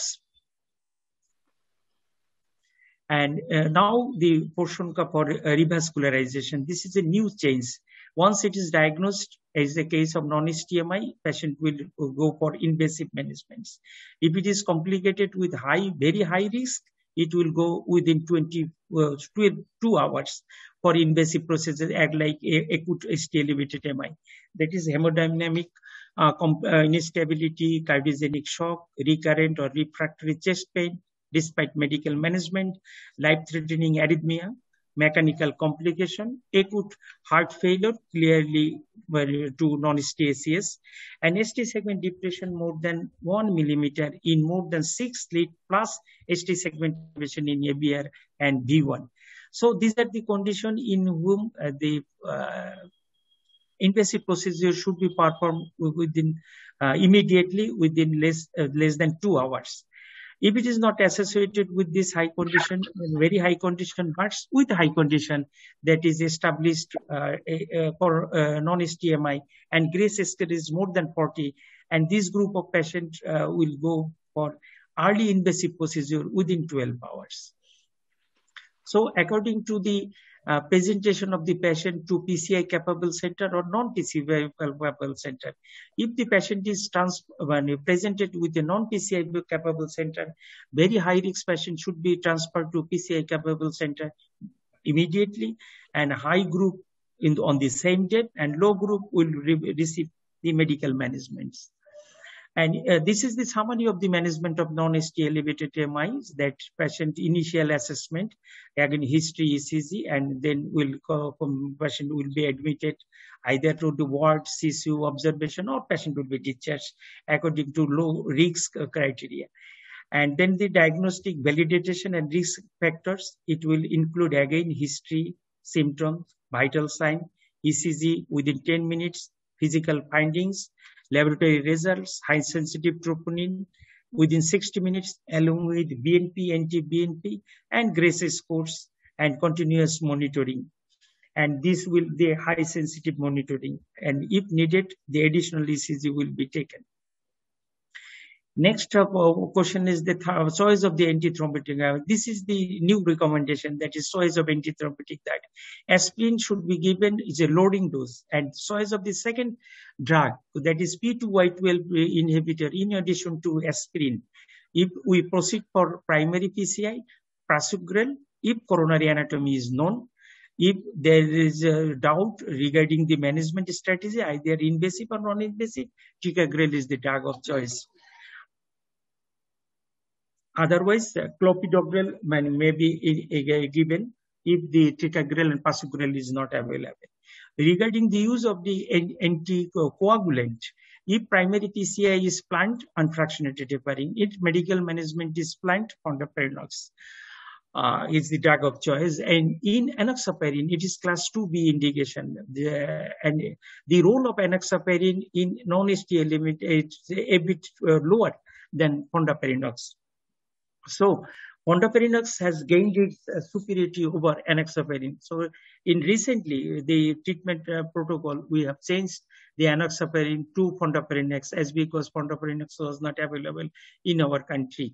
And uh, now the portion for uh, revascularization. This is a new change. Once it is diagnosed as a case of non-S T M I, patient will go for invasive management. If it is complicated with high, very high risk, it will go within twenty, uh, two hours for invasive procedures act like a, acute S T elevated M I. That is hemodynamic Uh, uh, instability, cardiogenic shock, recurrent or refractory chest pain despite medical management, life-threatening arrhythmia, mechanical complication, acute heart failure clearly to non-S T S C S, and S T segment depression more than one millimeter in more than six lead plus S T segment depression in A B R and V one. So these are the conditions in whom uh, the uh, invasive procedure should be performed within uh, immediately within less uh, less than two hours. If it is not associated with this high condition, very high condition, but with high condition that is established uh, uh, for uh, non-S T M I and grace scale is more than forty, and this group of patients uh, will go for early invasive procedure within twelve hours. So according to the Uh, presentation of the patient to P C I capable center or non-P C I capable center. If the patient is trans when presented with a non-P C I capable center, very high risk patient should be transferred to P C I capable center immediately, and high group in on the same date, and low group will re receive the medical management. And uh, this is the summary of the management of non-S T elevated M Is, that patient initial assessment, again history E C G, and then will uh, patient will be admitted either to the ward, C C U observation, or patient will be discharged according to low risk criteria. And then the diagnostic validation and risk factors, it will include again history, symptoms, vital sign, E C G within ten minutes, physical findings, laboratory results, high sensitive troponin within sixty minutes, along with B N P, anti-B N P, and GRACE scores, and continuous monitoring. And this will be high sensitive monitoring. And if needed, the additional E C G will be taken. Next up, uh, question is the choice of the antithrombotic. Uh, this is the new recommendation, that is choice of antithrombotic, that aspirin should be given is a loading dose, and choice of the second drug, that is P two Y twelve inhibitor in addition to aspirin. If we proceed for primary P C I, prasugrel, if coronary anatomy is known. If there is a doubt regarding the management strategy, either invasive or non-invasive, ticagrelor is the drug of choice. Otherwise, uh, clopidogrel may be given if the ticagrelor and prasugrel is not available. Regarding the use of the anticoagulant, If primary P C I is planned, unfractionated heparin. If medical management is planned, fondaparinux uh, is the drug of choice. And in enoxaparin, it is class two B indication. The, and the role of enoxaparin in non-H T L limit is a bit uh, lower than fondaparinux. So fondaparinux has gained its uh, superiority over enoxaparin. So in recently, the treatment uh, protocol, we have changed the enoxaparin to fondaparinux as because fondaparinux was not available in our country.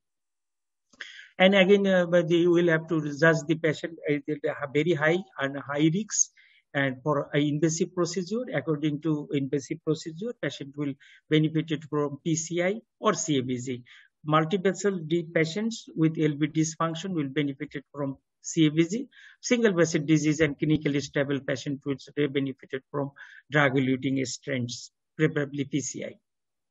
And again, uh, but you will have to judge the patient uh, very high and high risk. And for an invasive procedure, according to invasive procedure, patient will benefit from P C I or C A B G. Multi-vessel patients with L V dysfunction will benefit from C A B G. Single vessel disease and clinically stable patient will benefit from drug-eluting stents, preferably P C I.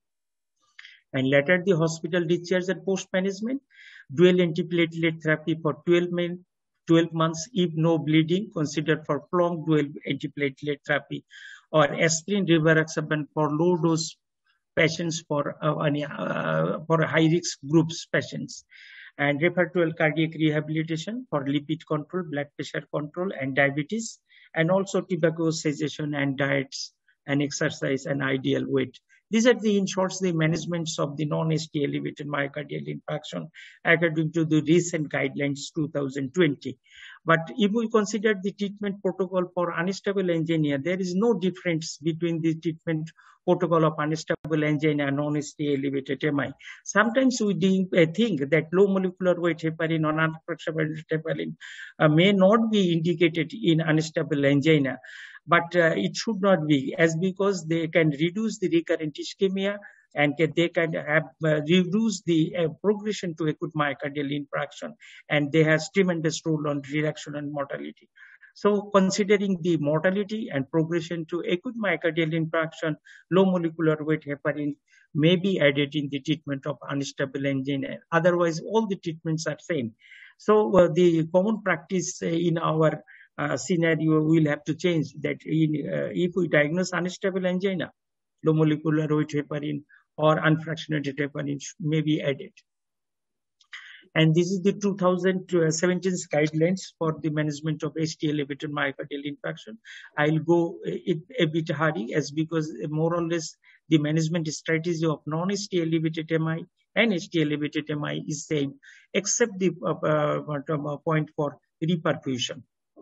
And later, the hospital discharge and post-management, dual antiplatelet therapy for twelve, men, twelve months, if no bleeding, considered for prolonged dual antiplatelet therapy, or aspirin rivaroxaban for low-dose patients for uh, uh, for high-risk groups patients, and refer to cardiac rehabilitation for lipid control, blood pressure control, and diabetes, and also tobacco cessation and diets and exercise and ideal weight. These are the, in short, the managements of the non-H T elevated myocardial infarction according to the recent guidelines two thousand twenty. But if we consider the treatment protocol for unstable angina, there is no difference between the treatment protocol of unstable angina and non-H T elevated M I. Sometimes we think that low molecular weight heparin or unfractionated heparin uh, may not be indicated in unstable angina. But uh, it should not be, as because they can reduce the recurrent ischemia and can, they can have uh, reduce the uh, progression to acute myocardial infarction, and they have tremendous role on reduction and mortality. So considering the mortality and progression to acute myocardial infarction, low molecular weight heparin may be added in the treatment of unstable angina. Otherwise, all the treatments are same. So uh, the common practice uh, in our Uh, scenario will have to change that in, uh, if we diagnose unstable angina, low molecular weight heparin or unfractionated heparin may be added. And this is the two thousand seventeen guidelines for the management of H T elevated myocardial infarction. I'll go a, a bit hurry as because more or less the management strategy of non-H T elevated M I and H T elevated M I is same, except the uh, uh, point for reperfusion.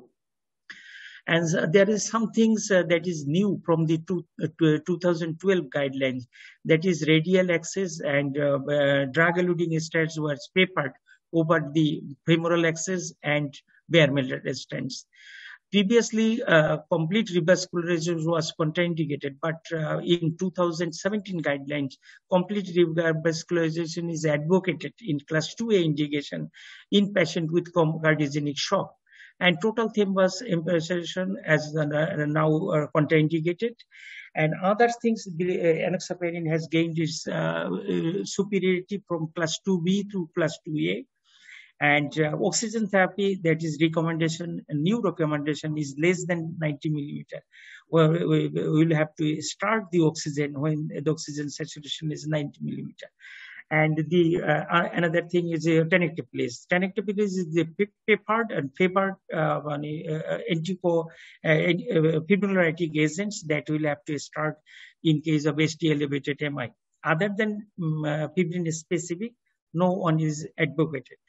And uh, there is some things uh, that is new from the two, uh, two thousand twelve guidelines, that is radial access and uh, uh, drug-eluting stents were papered over the femoral access and bare metal stents. Previously, uh, complete revascularization was contraindicated, but uh, in two thousand seventeen guidelines, complete revascularization is advocated in class two A indication in patient with cardiogenic shock. And total thrombus embolization as uh, now uh, contraindicated. And other things, uh, enoxaparin has gained its uh, uh, superiority from class two B to class two A. And uh, oxygen therapy, that is recommendation, a new recommendation is less than ninety millimeter. Well, we will have to start the oxygen when the oxygen saturation is ninety millimeter. And the uh, another thing is a tenecteplase. Tenecteplase is the papered and favored uh, uh, antico uh, fibrinolytic agents that will have to start in case of H T elevated M I. Other than um, uh, fibrin specific, no one is advocated.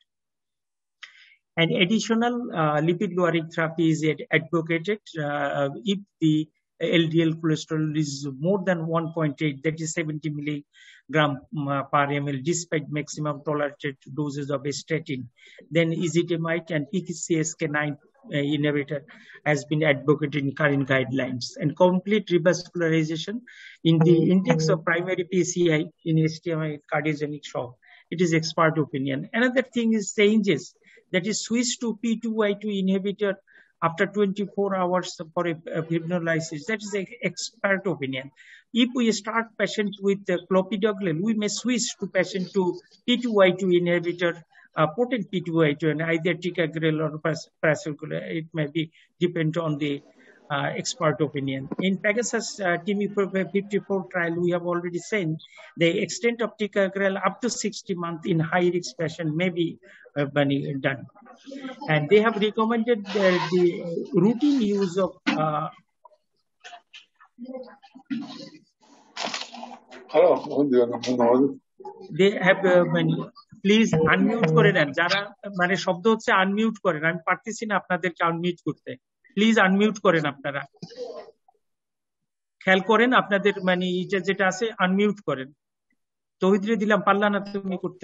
And additional uh, lipid lowering therapy is advocated uh, if the L D L cholesterol is more than one point eight, that is seventy milligram per ml, despite maximum tolerated doses of a statin. Then ezetimibe and P C S K nine uh, inhibitor has been advocated in current guidelines. And complete revascularization in the index of primary P C I in H T M I cardiogenic shock. It is expert opinion. Another thing is changes, that is switch to P two Y two inhibitor after twenty-four hours for a, a fibrinolysis. That is an expert opinion. If we start patient with uh, clopidogrel, we may switch to patient to P two Y two inhibitor, uh, potent P two Y two, and either ticagrelor or prasugrel. It may be depend on the uh, expert opinion. In Pegasus uh, T M E fifty-four trial, we have already seen the extent of ticagrelor up to sixty months in high risk patient may be uh, done. And they have recommended the, the routine use of uh, they have uh, many. Please unmute করে দেন যারা মানে শব্দ হচ্ছে unmute করেন আমি পারতেছি না আপনাদেরকে আনমিউট করতে প্লিজ আনমিউট করেন আপনারা খেয়াল করেন আপনাদের মানে এটা যেটা আছে আনমিউট করেন তৌহিদরে দিলাম পারলা না তুমি করতে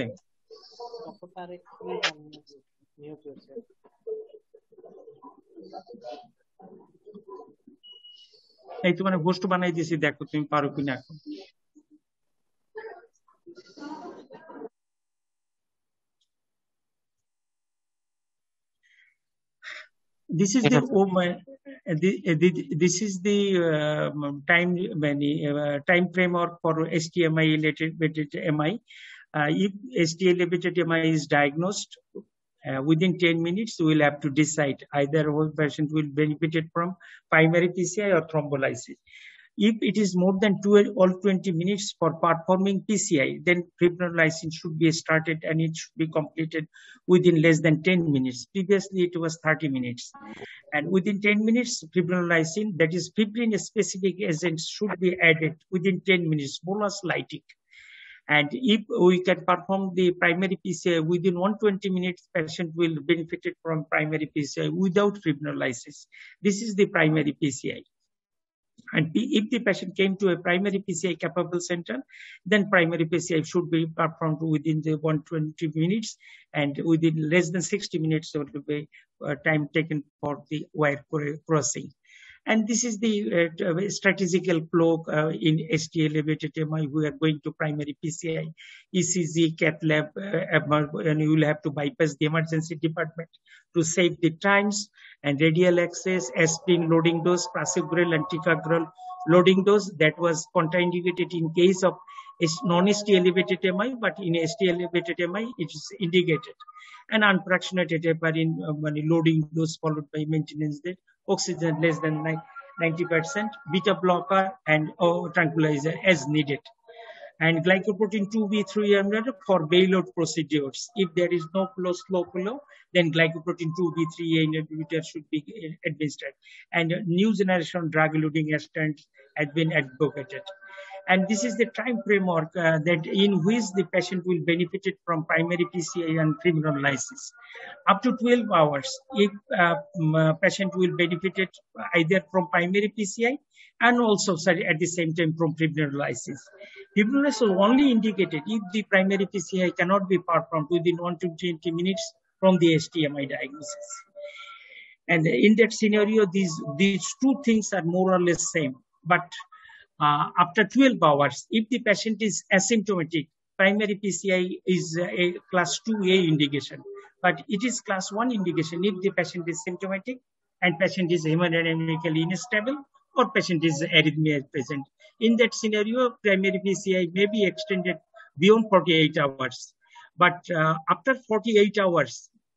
এই তো মানে হোস্ট বানাই দিয়েছি দেখো তুমি পারো কিনা এখন This is the, oh my, the, the this is the uh, time many uh, time framework for S T M I elevated M I. Uh, if S T elevated M I is diagnosed uh, within ten minutes, we will have to decide either whole patient will benefit from primary P C I or thrombolysis. If it is more than twelve or twenty minutes for performing P C I, then fibrinolysis should be started and it should be completed within less than ten minutes. Previously, it was thirty minutes. And within ten minutes, fibrinolysin, that is fibrin specific agents, should be added within ten minutes, bolus lytic. And if we can perform the primary P C I within one hundred twenty minutes, patient will benefit from primary P C I without fibrinolysis. This is the primary P C I. And if the patient came to a primary P C I capable center, then primary P C I should be performed within the one hundred twenty minutes, and within less than sixty minutes there will be uh, time taken for the wire crossing. And this is the uh, strategical flow uh, in S T elevated M I. We are going to primary P C I, E C G, cath lab, uh, and you will have to bypass the emergency department to save the times, and radial access, aspirin loading dose, prasugrel and ticagrelor loading dose that was contraindicated in case of non-S T elevated M I, but in S T elevated M I it is indicated. And unfractionated heparin uh, loading dose followed by maintenance date, oxygen less than ninety percent, beta blocker and oh, tranquilizer as needed. And glycoprotein two B three hundred for bailout procedures. If there is no flow, slow flow, then glycoprotein two B three inhibitor should be administered. And new generation drug-eluting stents has been advocated. And this is the time framework uh, that in which the patient will benefit from primary P C I and fibrinolysis. Up to twelve hours, if uh, patient will benefit either from primary P C I and also sorry, at the same time from fibrinolysis. Fibrinolysis is only indicated if the primary P C I cannot be performed within one to twenty minutes from the S T M I diagnosis. And in that scenario, these, these two things are more or less same. But uh, after twelve hours, if the patient is asymptomatic, primary P C I is a class two A indication. But it is class one indication if the patient is symptomatic and patient is hemodynamically unstable or patient is arrhythmia present. In that scenario, primary P C I may be extended beyond forty-eight hours. But uh, after forty-eight hours,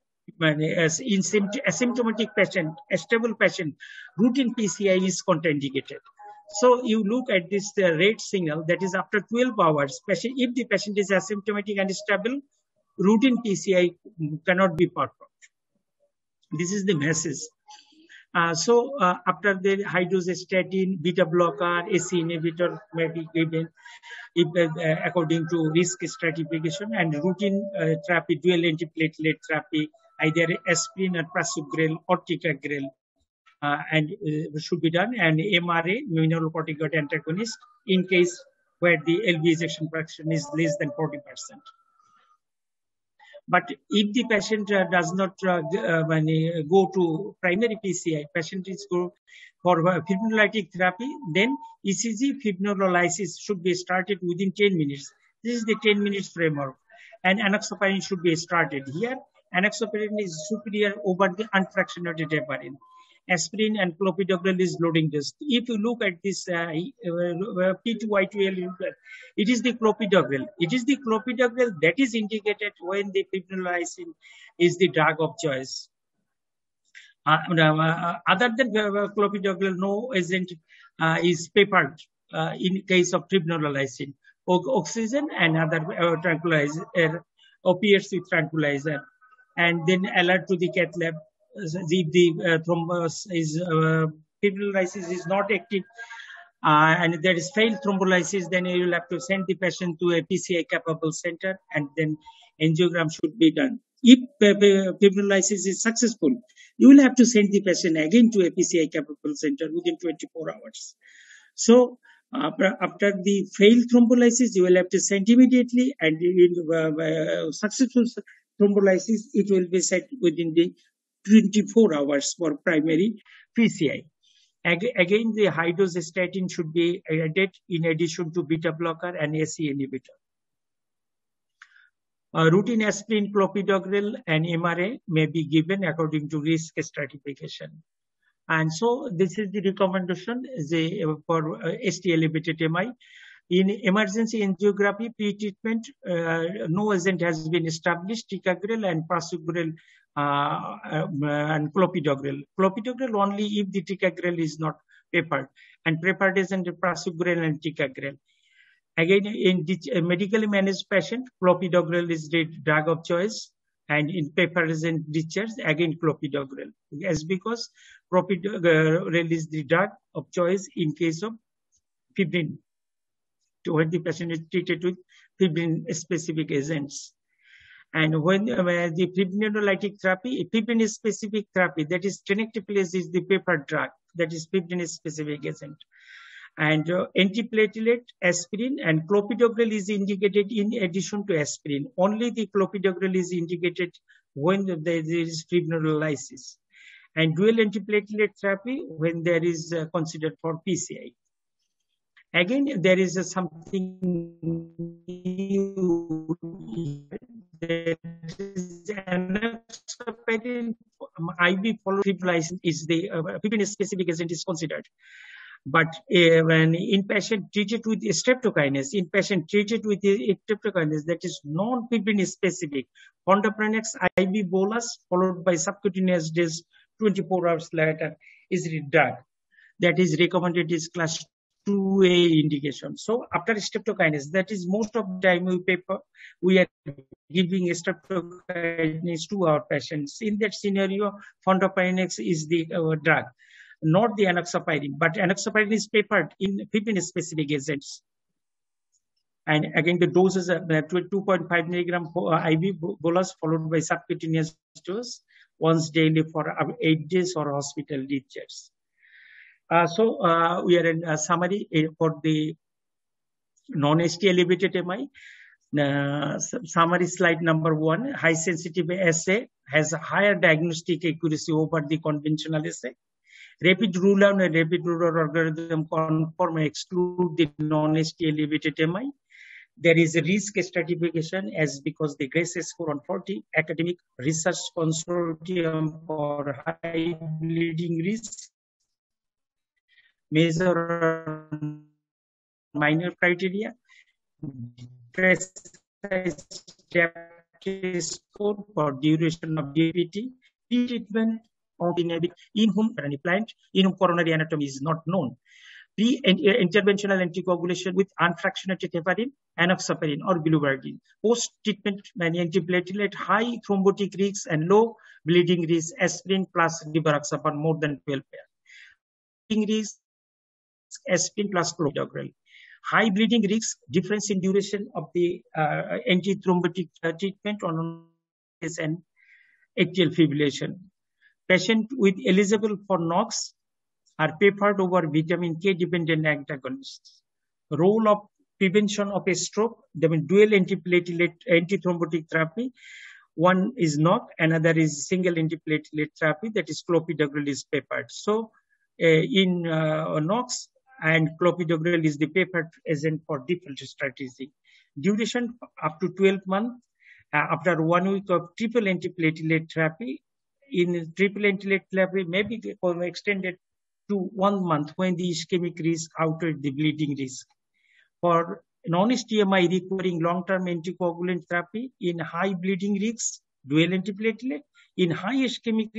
as in asymptomatic patient, a stable patient, routine P C I is contraindicated. So you look at this uh, rate signal that is after twelve hours, patient, if the patient is asymptomatic and stable, routine P C I cannot be performed. This is the message. Uh, so uh, after the high dose statin, beta blocker, A C inhibitor may be given if, uh, according to risk stratification, and routine uh, therapy, dual antiplatelet therapy, either aspirin or prasugrel or ticagrelor, uh, and uh, should be done, and M R A, mineralocorticoid antagonist, in case where the L V ejection fraction is less than forty percent. But if the patient uh, does not uh, uh, when, uh, go to primary P C I, patient is go for uh, fibrinolytic therapy, then E C G fibrinolysis should be started within ten minutes. This is the ten minutes framework. And enoxaparin should be started here. Enoxaparin is superior over the unfractionated heparin. Aspirin and clopidogrel is loading dose. If you look at this uh, uh, P two Y two L, it is the clopidogrel. It is the clopidogrel that is indicated when the fibrinolysin is the drug of choice. Uh, uh, other than uh, clopidogrel, no agent uh, is papered uh, in case of fibrinolysin. O oxygen and other uh, tranquilizer, uh, opiates with tranquilizer, and then alert to the cath lab if the uh, thrombus is uh, fibrinolysis is not active. Uh, and there is failed thrombolysis, then you will have to send the patient to a P C I capable center, and then angiogram should be done. If fibrinolysis is successful, you will have to send the patient again to a P C I capable center within twenty-four hours. So uh, after the failed thrombolysis, you will have to send immediately, and in uh, uh, successful thrombolysis, it will be set within the twenty-four hours for primary P C I. Again, the high dose statin should be added in addition to beta blocker and A C E inhibitor. Uh, routine aspirin, clopidogrel, and M R A may be given according to risk stratification. And so this is the recommendation the, for uh, S T elevated M I. In emergency angiography pre-treatment, uh, no agent has been established, ticagrel and prasugrel uh, um, and clopidogrel. Clopidogrel only if the ticagrel is not papered, and prepared agent prasugrel and ticagrel. Again, in a medically managed patient, clopidogrel is the drug of choice, and in papered agent discharge, again clopidogrel. Yes, because clopidogrel is the drug of choice in case of fibrin, to when the patient is treated with fibrin-specific agents. And when uh, the fibrinolytic therapy, fibrin-specific therapy, that is tenecteplase is the papered drug, that is fibrin-specific agent. And uh, antiplatelet, aspirin, and clopidogrel is indicated in addition to aspirin. Only the clopidogrel is indicated when there is fibrinolysis. And dual antiplatelet therapy when there is uh, considered for P C I. Again, there is a something new. There is enoxaparin I V followed fibrinolysis is the uh, fibrin-specific agent is considered. But uh, when in patient treated with streptokinase, in patient treated with streptokinase that is non-fibrin specific, fondaparinux I V bolus followed by subcutaneous dose twenty-four hours later is the drug that is recommended is class two A indication. So after streptokinase, that is most of the time we paper we are giving streptokinase to our patients. In that scenario, fondaparinux is the uh, drug, not the enoxaparin, but enoxaparin is papered in fibrin-specific agents. And again, the doses are two point five milligram I V bolus followed by subcutaneous dose once daily for eight days or hospital discharge. Uh, so uh, we are in a summary uh, for the non-S T elevated M I. Uh, summary slide number one, high sensitive assay has a higher diagnostic accuracy over the conventional assay. Rapid rule-out and rapid rule-out algorithm conform and exclude the non-S T elevated M I. There is a risk stratification as because the GRACE score on forty, academic research consortium for high bleeding risk, measure minor criteria, precise score for duration of D P T, treatment of in whom plant, in whom coronary anatomy is not known. Pre-interventional anticoagulation with unfractionated heparin, enoxaparin, or biliverdin. Post-treatment antiplatelet, high thrombotic risk and low bleeding risk, aspirin plus rivaroxaban more than twelve pair. Bleeding risk, aspirin plus clopidogrel. High bleeding risk, difference in duration of the uh, antithrombotic uh, treatment on and atrial fibrillation. Patient with eligible for NOx are papered over vitamin K dependent antagonists. Role of prevention of a stroke, they mean dual antiplatelet antithrombotic therapy. One is NOx, another is single antiplatelet therapy, that is clopidogrel is papered. So uh, in uh, NOx and clopidogrel is the papered agent for different strategy. Duration up to twelve months. Uh, after one week of triple antiplatelet therapy, in triple antiplatelet therapy may be extended to one month when the ischemic risk outweighs the bleeding risk. For non-S T M I requiring long-term anticoagulant therapy in high bleeding risks, dual antiplatelet, in high ischemic risks,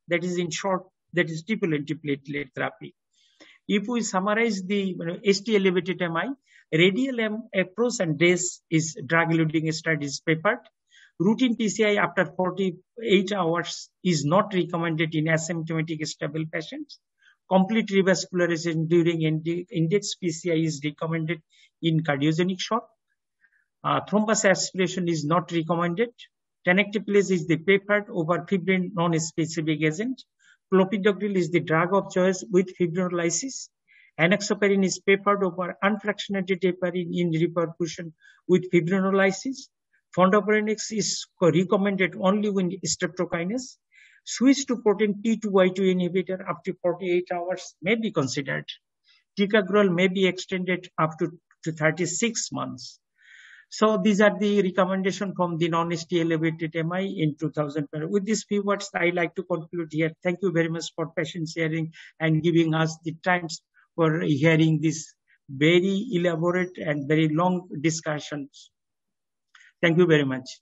that is in short, that is triple antiplatelet therapy. If we summarize the you know, S T elevated M I, radial M approach and DACE is drug-eluting studies papered. Routine P C I after forty-eight hours is not recommended in asymptomatic stable patients. Complete revascularization during index P C I is recommended in cardiogenic shock. Uh, thrombus aspiration is not recommended. Tenecteplase is the preferred over fibrin non-specific agent. Clopidogrel is the drug of choice with fibrinolysis. Enoxaparin is preferred over unfractionated heparin in repercussion with fibrinolysis. Fondaparinux is recommended only when streptokinase. Switch to protein P two Y two inhibitor up to forty-eight hours may be considered. Ticagrelor may be extended up to, to thirty-six months. So these are the recommendations from the non-S T elevated M I in two thousand. With these few words, I like to conclude here. Thank you very much for patient sharing and giving us the time for hearing this very elaborate and very long discussions. Thank you very much.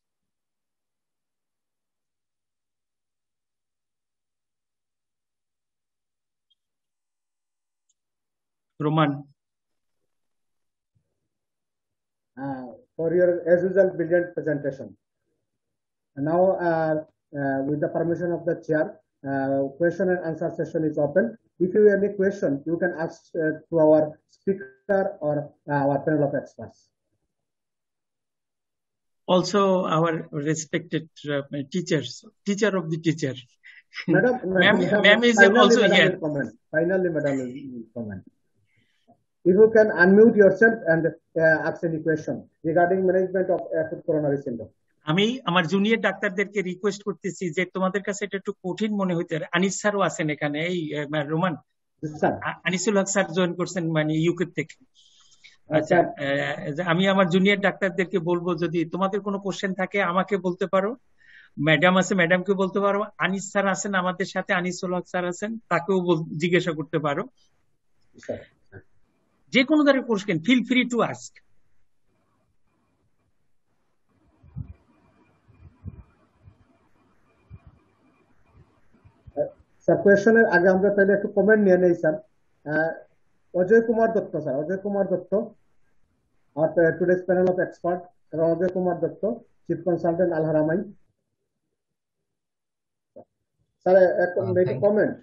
Roman. Uh, for your, as usual, brilliant presentation. And now, uh, uh, with the permission of the chair, uh, question and answer session is open. If you have any question, you can ask uh, to our speaker or uh, our panel of experts. Also, our respected uh, teachers, teacher of the teacher. Madam, Ma'am ma is also madam here. Comment. Finally, madam will comment. If you can unmute yourself and uh, ask any question regarding management of acute coronary syndrome. আমি আমার junior ডাক্তারদেরকে request করতেছি যে তোমাদের কাছে এটা একটু কঠিন মনে হইতে পারে। আনিস স্যারও আছেন এখানে, এই রোমান আনিসুল হক স্যার জয়েন করছেন মানে ইউকে থেকে। আচ্ছা, আমি আমার জুনিয়র ডাক্তারদেরকে বলবো যদি তোমাদের কোনো কোশ্চেন থাকে আমাকে বলতে পারো, ম্যাডাম আছে ম্যাডামকে বলতে পারো, আনিস স্যার আছেন আমাদের সাথে, আনিসুল হক স্যার আছেন, তাকেও জিজ্ঞাসা করতে পারো। যে কোনো ধরনের question feel free to ask. Sir কোয়েশ্চনের আগে আমরা তাহলে একটু কমেন্ট নিয়ে নেই স্যার। অজয় কুমার দত্ত স্যার, অজয় কুমার দত্ত আর টুডেস প্যানেল অফ এক্সপার্ট এবং Ajay Kumar Dutta, chief consultant Al Haramain. Sir এক make comment.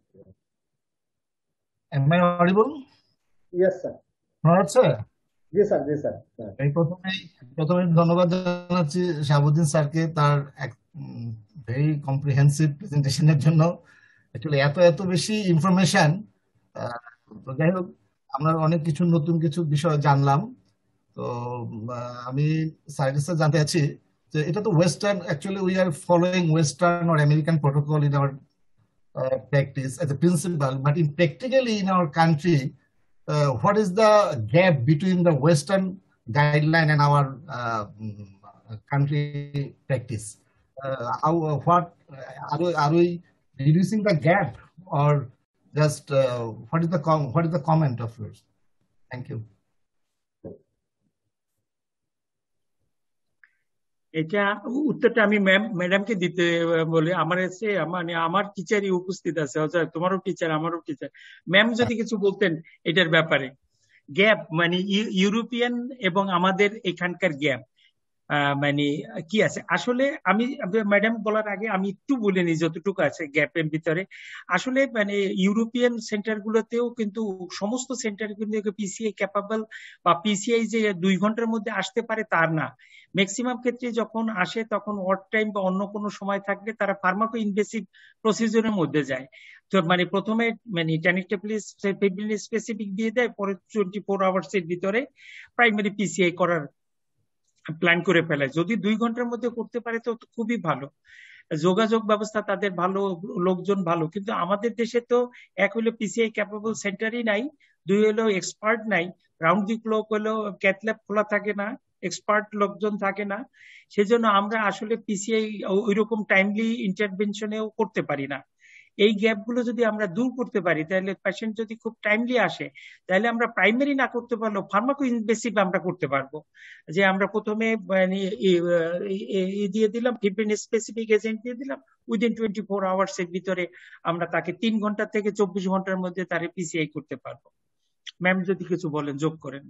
Am I audible? Yes sir. Right sir. জি স্যার, জি স্যার। এই প্রথমে প্রথমে ধন্যবাদ জানাচ্ছি শাহাবুদ্দিন স্যারকে তার ভেরি কম্প্রিহেন্সিভ প্রেজেন্টেশনের জন্য। অ্যাকচুয়ালি এত এত বেশি ইনফরমেশন, যাই হোক আমরা অনেক কিছু নতুন কিছু বিষয় জানলাম। তো আমি স্যারের কাছে জানতে চাচ্ছি যে এটা তো western, actually we are following western or American protocol in our practice as a principal, but in practically in our country Uh, what is the gap between the Western guideline and our uh, country practice? Uh, how, uh, what are we, are we reducing the gap, or just uh, what is the com what is the comment of yours? Thank you. এটা উত্তরটা আমি ma'am ম্যাডামকে দিতে বলি। আমার কাছে মানে আমার টিচারই উপস্থিত আছে, তোমারও টিচার আমারও টিচার। ম্যাম যদি কিছু বলতেন এটার ব্যাপারে, গ্যাপ মানে ইউরোপিয়ান এবং আমাদের এখানকার গ্যাপ মানে কি আছে আসলে। আমি ম্যাডাম বলার আগে আমি একটু বলে নিই যতটুকু আছে গ্যাপের ভিতরে। আসলে মানে ইউরোপিয়ান সেন্টার গুলোতেও কিন্তু সমস্ত সেন্টার কিন্তু পিসিআই ক্যাপাবল বা পিসিআই যে দুই ঘন্টার মধ্যে আসতে পারে তার না। ম্যাক্সিমাম ক্ষেত্রে যখন আসে তখন ওয়ার্ড টাইম বা অন্য কোনো সময় থাকলে তারা ফার্মাকো ইনভেসিভ প্রসিজারের মধ্যে যায়। তো মানে প্রথমে মানে টেনেক্টেপ্লিস স্পেসিফিক দিয়ে দেয়, পরে টোয়েন্টি ফোর আওয়ার্স এর ভিতরে প্রাইমারি পিসিআই করার প্ল্যান করে ফেলে। যদি দুই ঘন্টার মধ্যে করতে পারে তো খুবই ভালো। যোগাযোগ ব্যবস্থা তাদের ভালো, লোকজন ভালো, কিন্তু আমাদের দেশে তো এক হলো পিসিআই ক্যাপাবল সেন্টারই নাই, দুই হলো এক্সপার্ট নাই, রাউন্ড দি ক্লক হলো ক্যাথ ল্যাব খোলা থাকে না, এক্সপার্ট লোকজন থাকে না। সেজন্য আমরা আসলে পিসিআই ওইরকম টাইমলি ইন্টারভেনশনেও করতে পারি না। এই গ্যাপ গুলো যদি আমরা দূর করতে পারি তাহলে পেশেন্ট যদি খুব টাইমলি আসে তাহলে আমরা প্রাইমারি না করতে পারলেও ফার্মাকো ইনভেসিভ আমরা করতে পারবো। যে আমরা প্রথমে মানে দিয়ে দিলাম ফিফটিন স্পেসিফিক এজেন্ট দিয়ে দিলাম, উইদিন টোয়েন্টি ফোর আওয়ার্স এর ভিতরে আমরা তাকে তিন ঘন্টা থেকে চব্বিশ ঘন্টার মধ্যে তার পিসিআই করতে পারবো। ম্যাম যদি কিছু বলেন, যোগ করেন।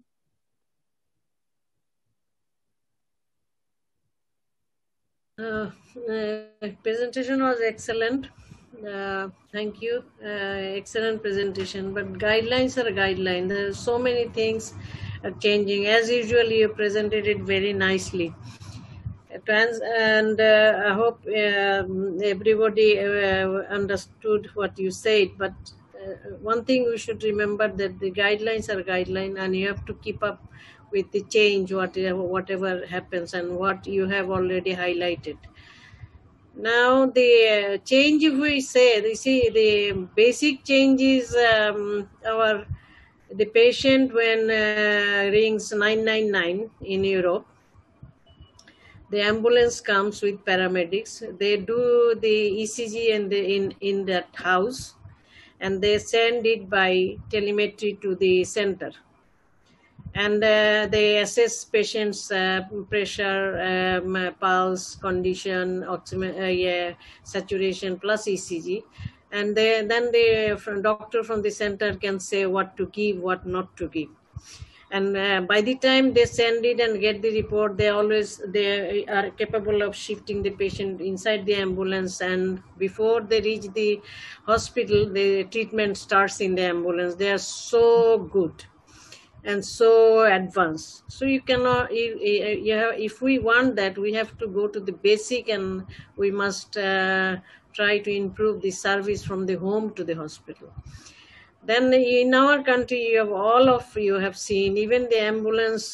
Uh, uh, presentation was excellent. Uh, thank you. Uh, excellent presentation. But guidelines are guidelines. There are so many things are changing. As usual, you presented it very nicely. Trans and uh, I hope um, everybody uh, understood what you said. But uh, one thing we should remember that the guidelines are guidelines, and you have to keep up with the change, whatever whatever happens, and what you have already highlighted. Now the uh, change, if we say, you see, the basic change is um, our the patient when uh, rings nine nine nine in Europe. The ambulance comes with paramedics. They do the E C G in the in in that house, and they send it by telemetry to the center. And uh, they assess patients' uh, pressure, um, pulse, condition, oxygen, uh, yeah, saturation plus E C G, and they, then the doctor from the center can say what to give, what not to give. And uh, by the time they send it and get the report, they always they are capable of shifting the patient inside the ambulance, and before they reach the hospital, the treatment starts in the ambulance. They are so good and so advanced. So you cannot, you, you have, if we want that, we have to go to the basic, and we must uh, try to improve the service from the home to the hospital. Then in our country, you have, all of you have seen, even the ambulance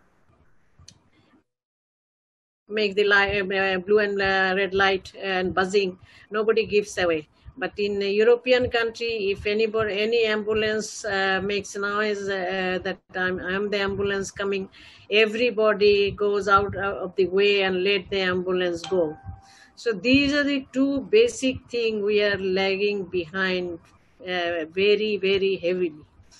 make the light, uh, blue and uh, red light and buzzing, nobody gives away. But in a European country, if anybody, any ambulance uh, makes noise uh, that I'm, I'm the ambulance coming, everybody goes out of the way and let the ambulance go. So these are the two basic things we are lagging behind uh, very, very heavily.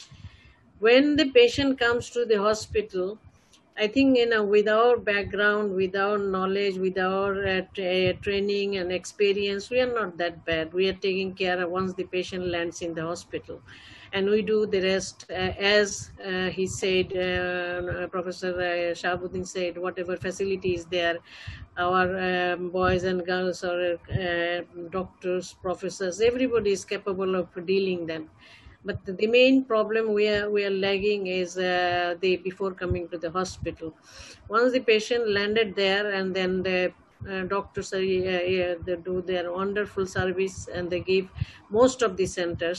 When the patient comes to the hospital, I think, you know, with our background, with our knowledge, with our uh, tra training and experience, we are not that bad. We are taking care of once the patient lands in the hospital, and we do the rest uh, as uh, he said, uh, Professor uh, Shahabuddin said, whatever facility is there, our um, boys and girls or uh, doctors, professors, everybody is capable of dealing them. But the main problem we are we are lagging is uh, the before coming to the hospital. Once the patient landed there, and then the uh, doctors are, uh, they do their wonderful service, and they give most of the centers.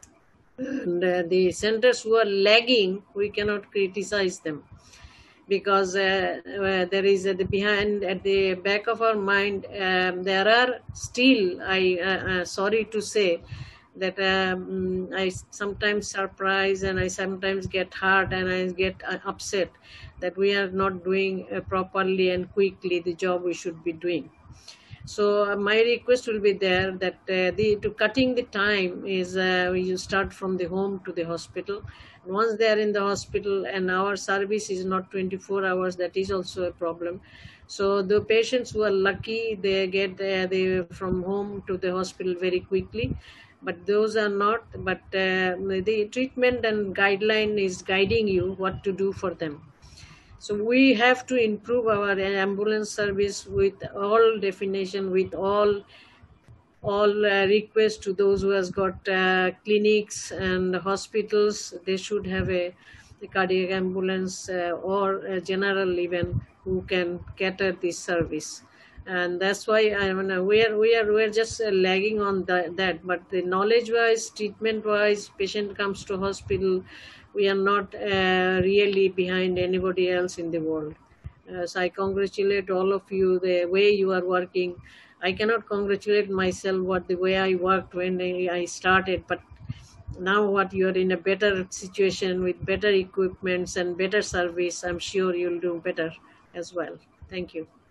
And uh, the centers who are lagging, we cannot criticize them, because uh, uh, there is at the behind, at the back of our mind, um, there are still, I uh, uh, sorry to say, that um, I sometimes surprise, and I sometimes get hurt, and I get uh, upset that we are not doing uh, properly and quickly the job we should be doing. So uh, my request will be there that uh, the to cutting the time is uh, you start from the home to the hospital. And once they are in the hospital, and our service is not twenty-four hours, that is also a problem. So the patients who are lucky, they get uh, they from home to the hospital very quickly. But those are not, but uh, the treatment and guideline is guiding you what to do for them. So we have to improve our ambulance service with all definition, with all all uh, requests to those who has got uh, clinics and hospitals. They should have a, a cardiac ambulance uh, or a general even who can cater this service. And that's why I mean, we are we are we are just uh, lagging on the, that. But the knowledge-wise, treatment-wise, patient comes to hospital, we are not uh, really behind anybody else in the world. Uh, so I congratulate all of you the way you are working. I cannot congratulate myself what the way I worked when I, I started, but now what you are in a better situation with better equipments and better service, I'm sure you'll do better as well. Thank you.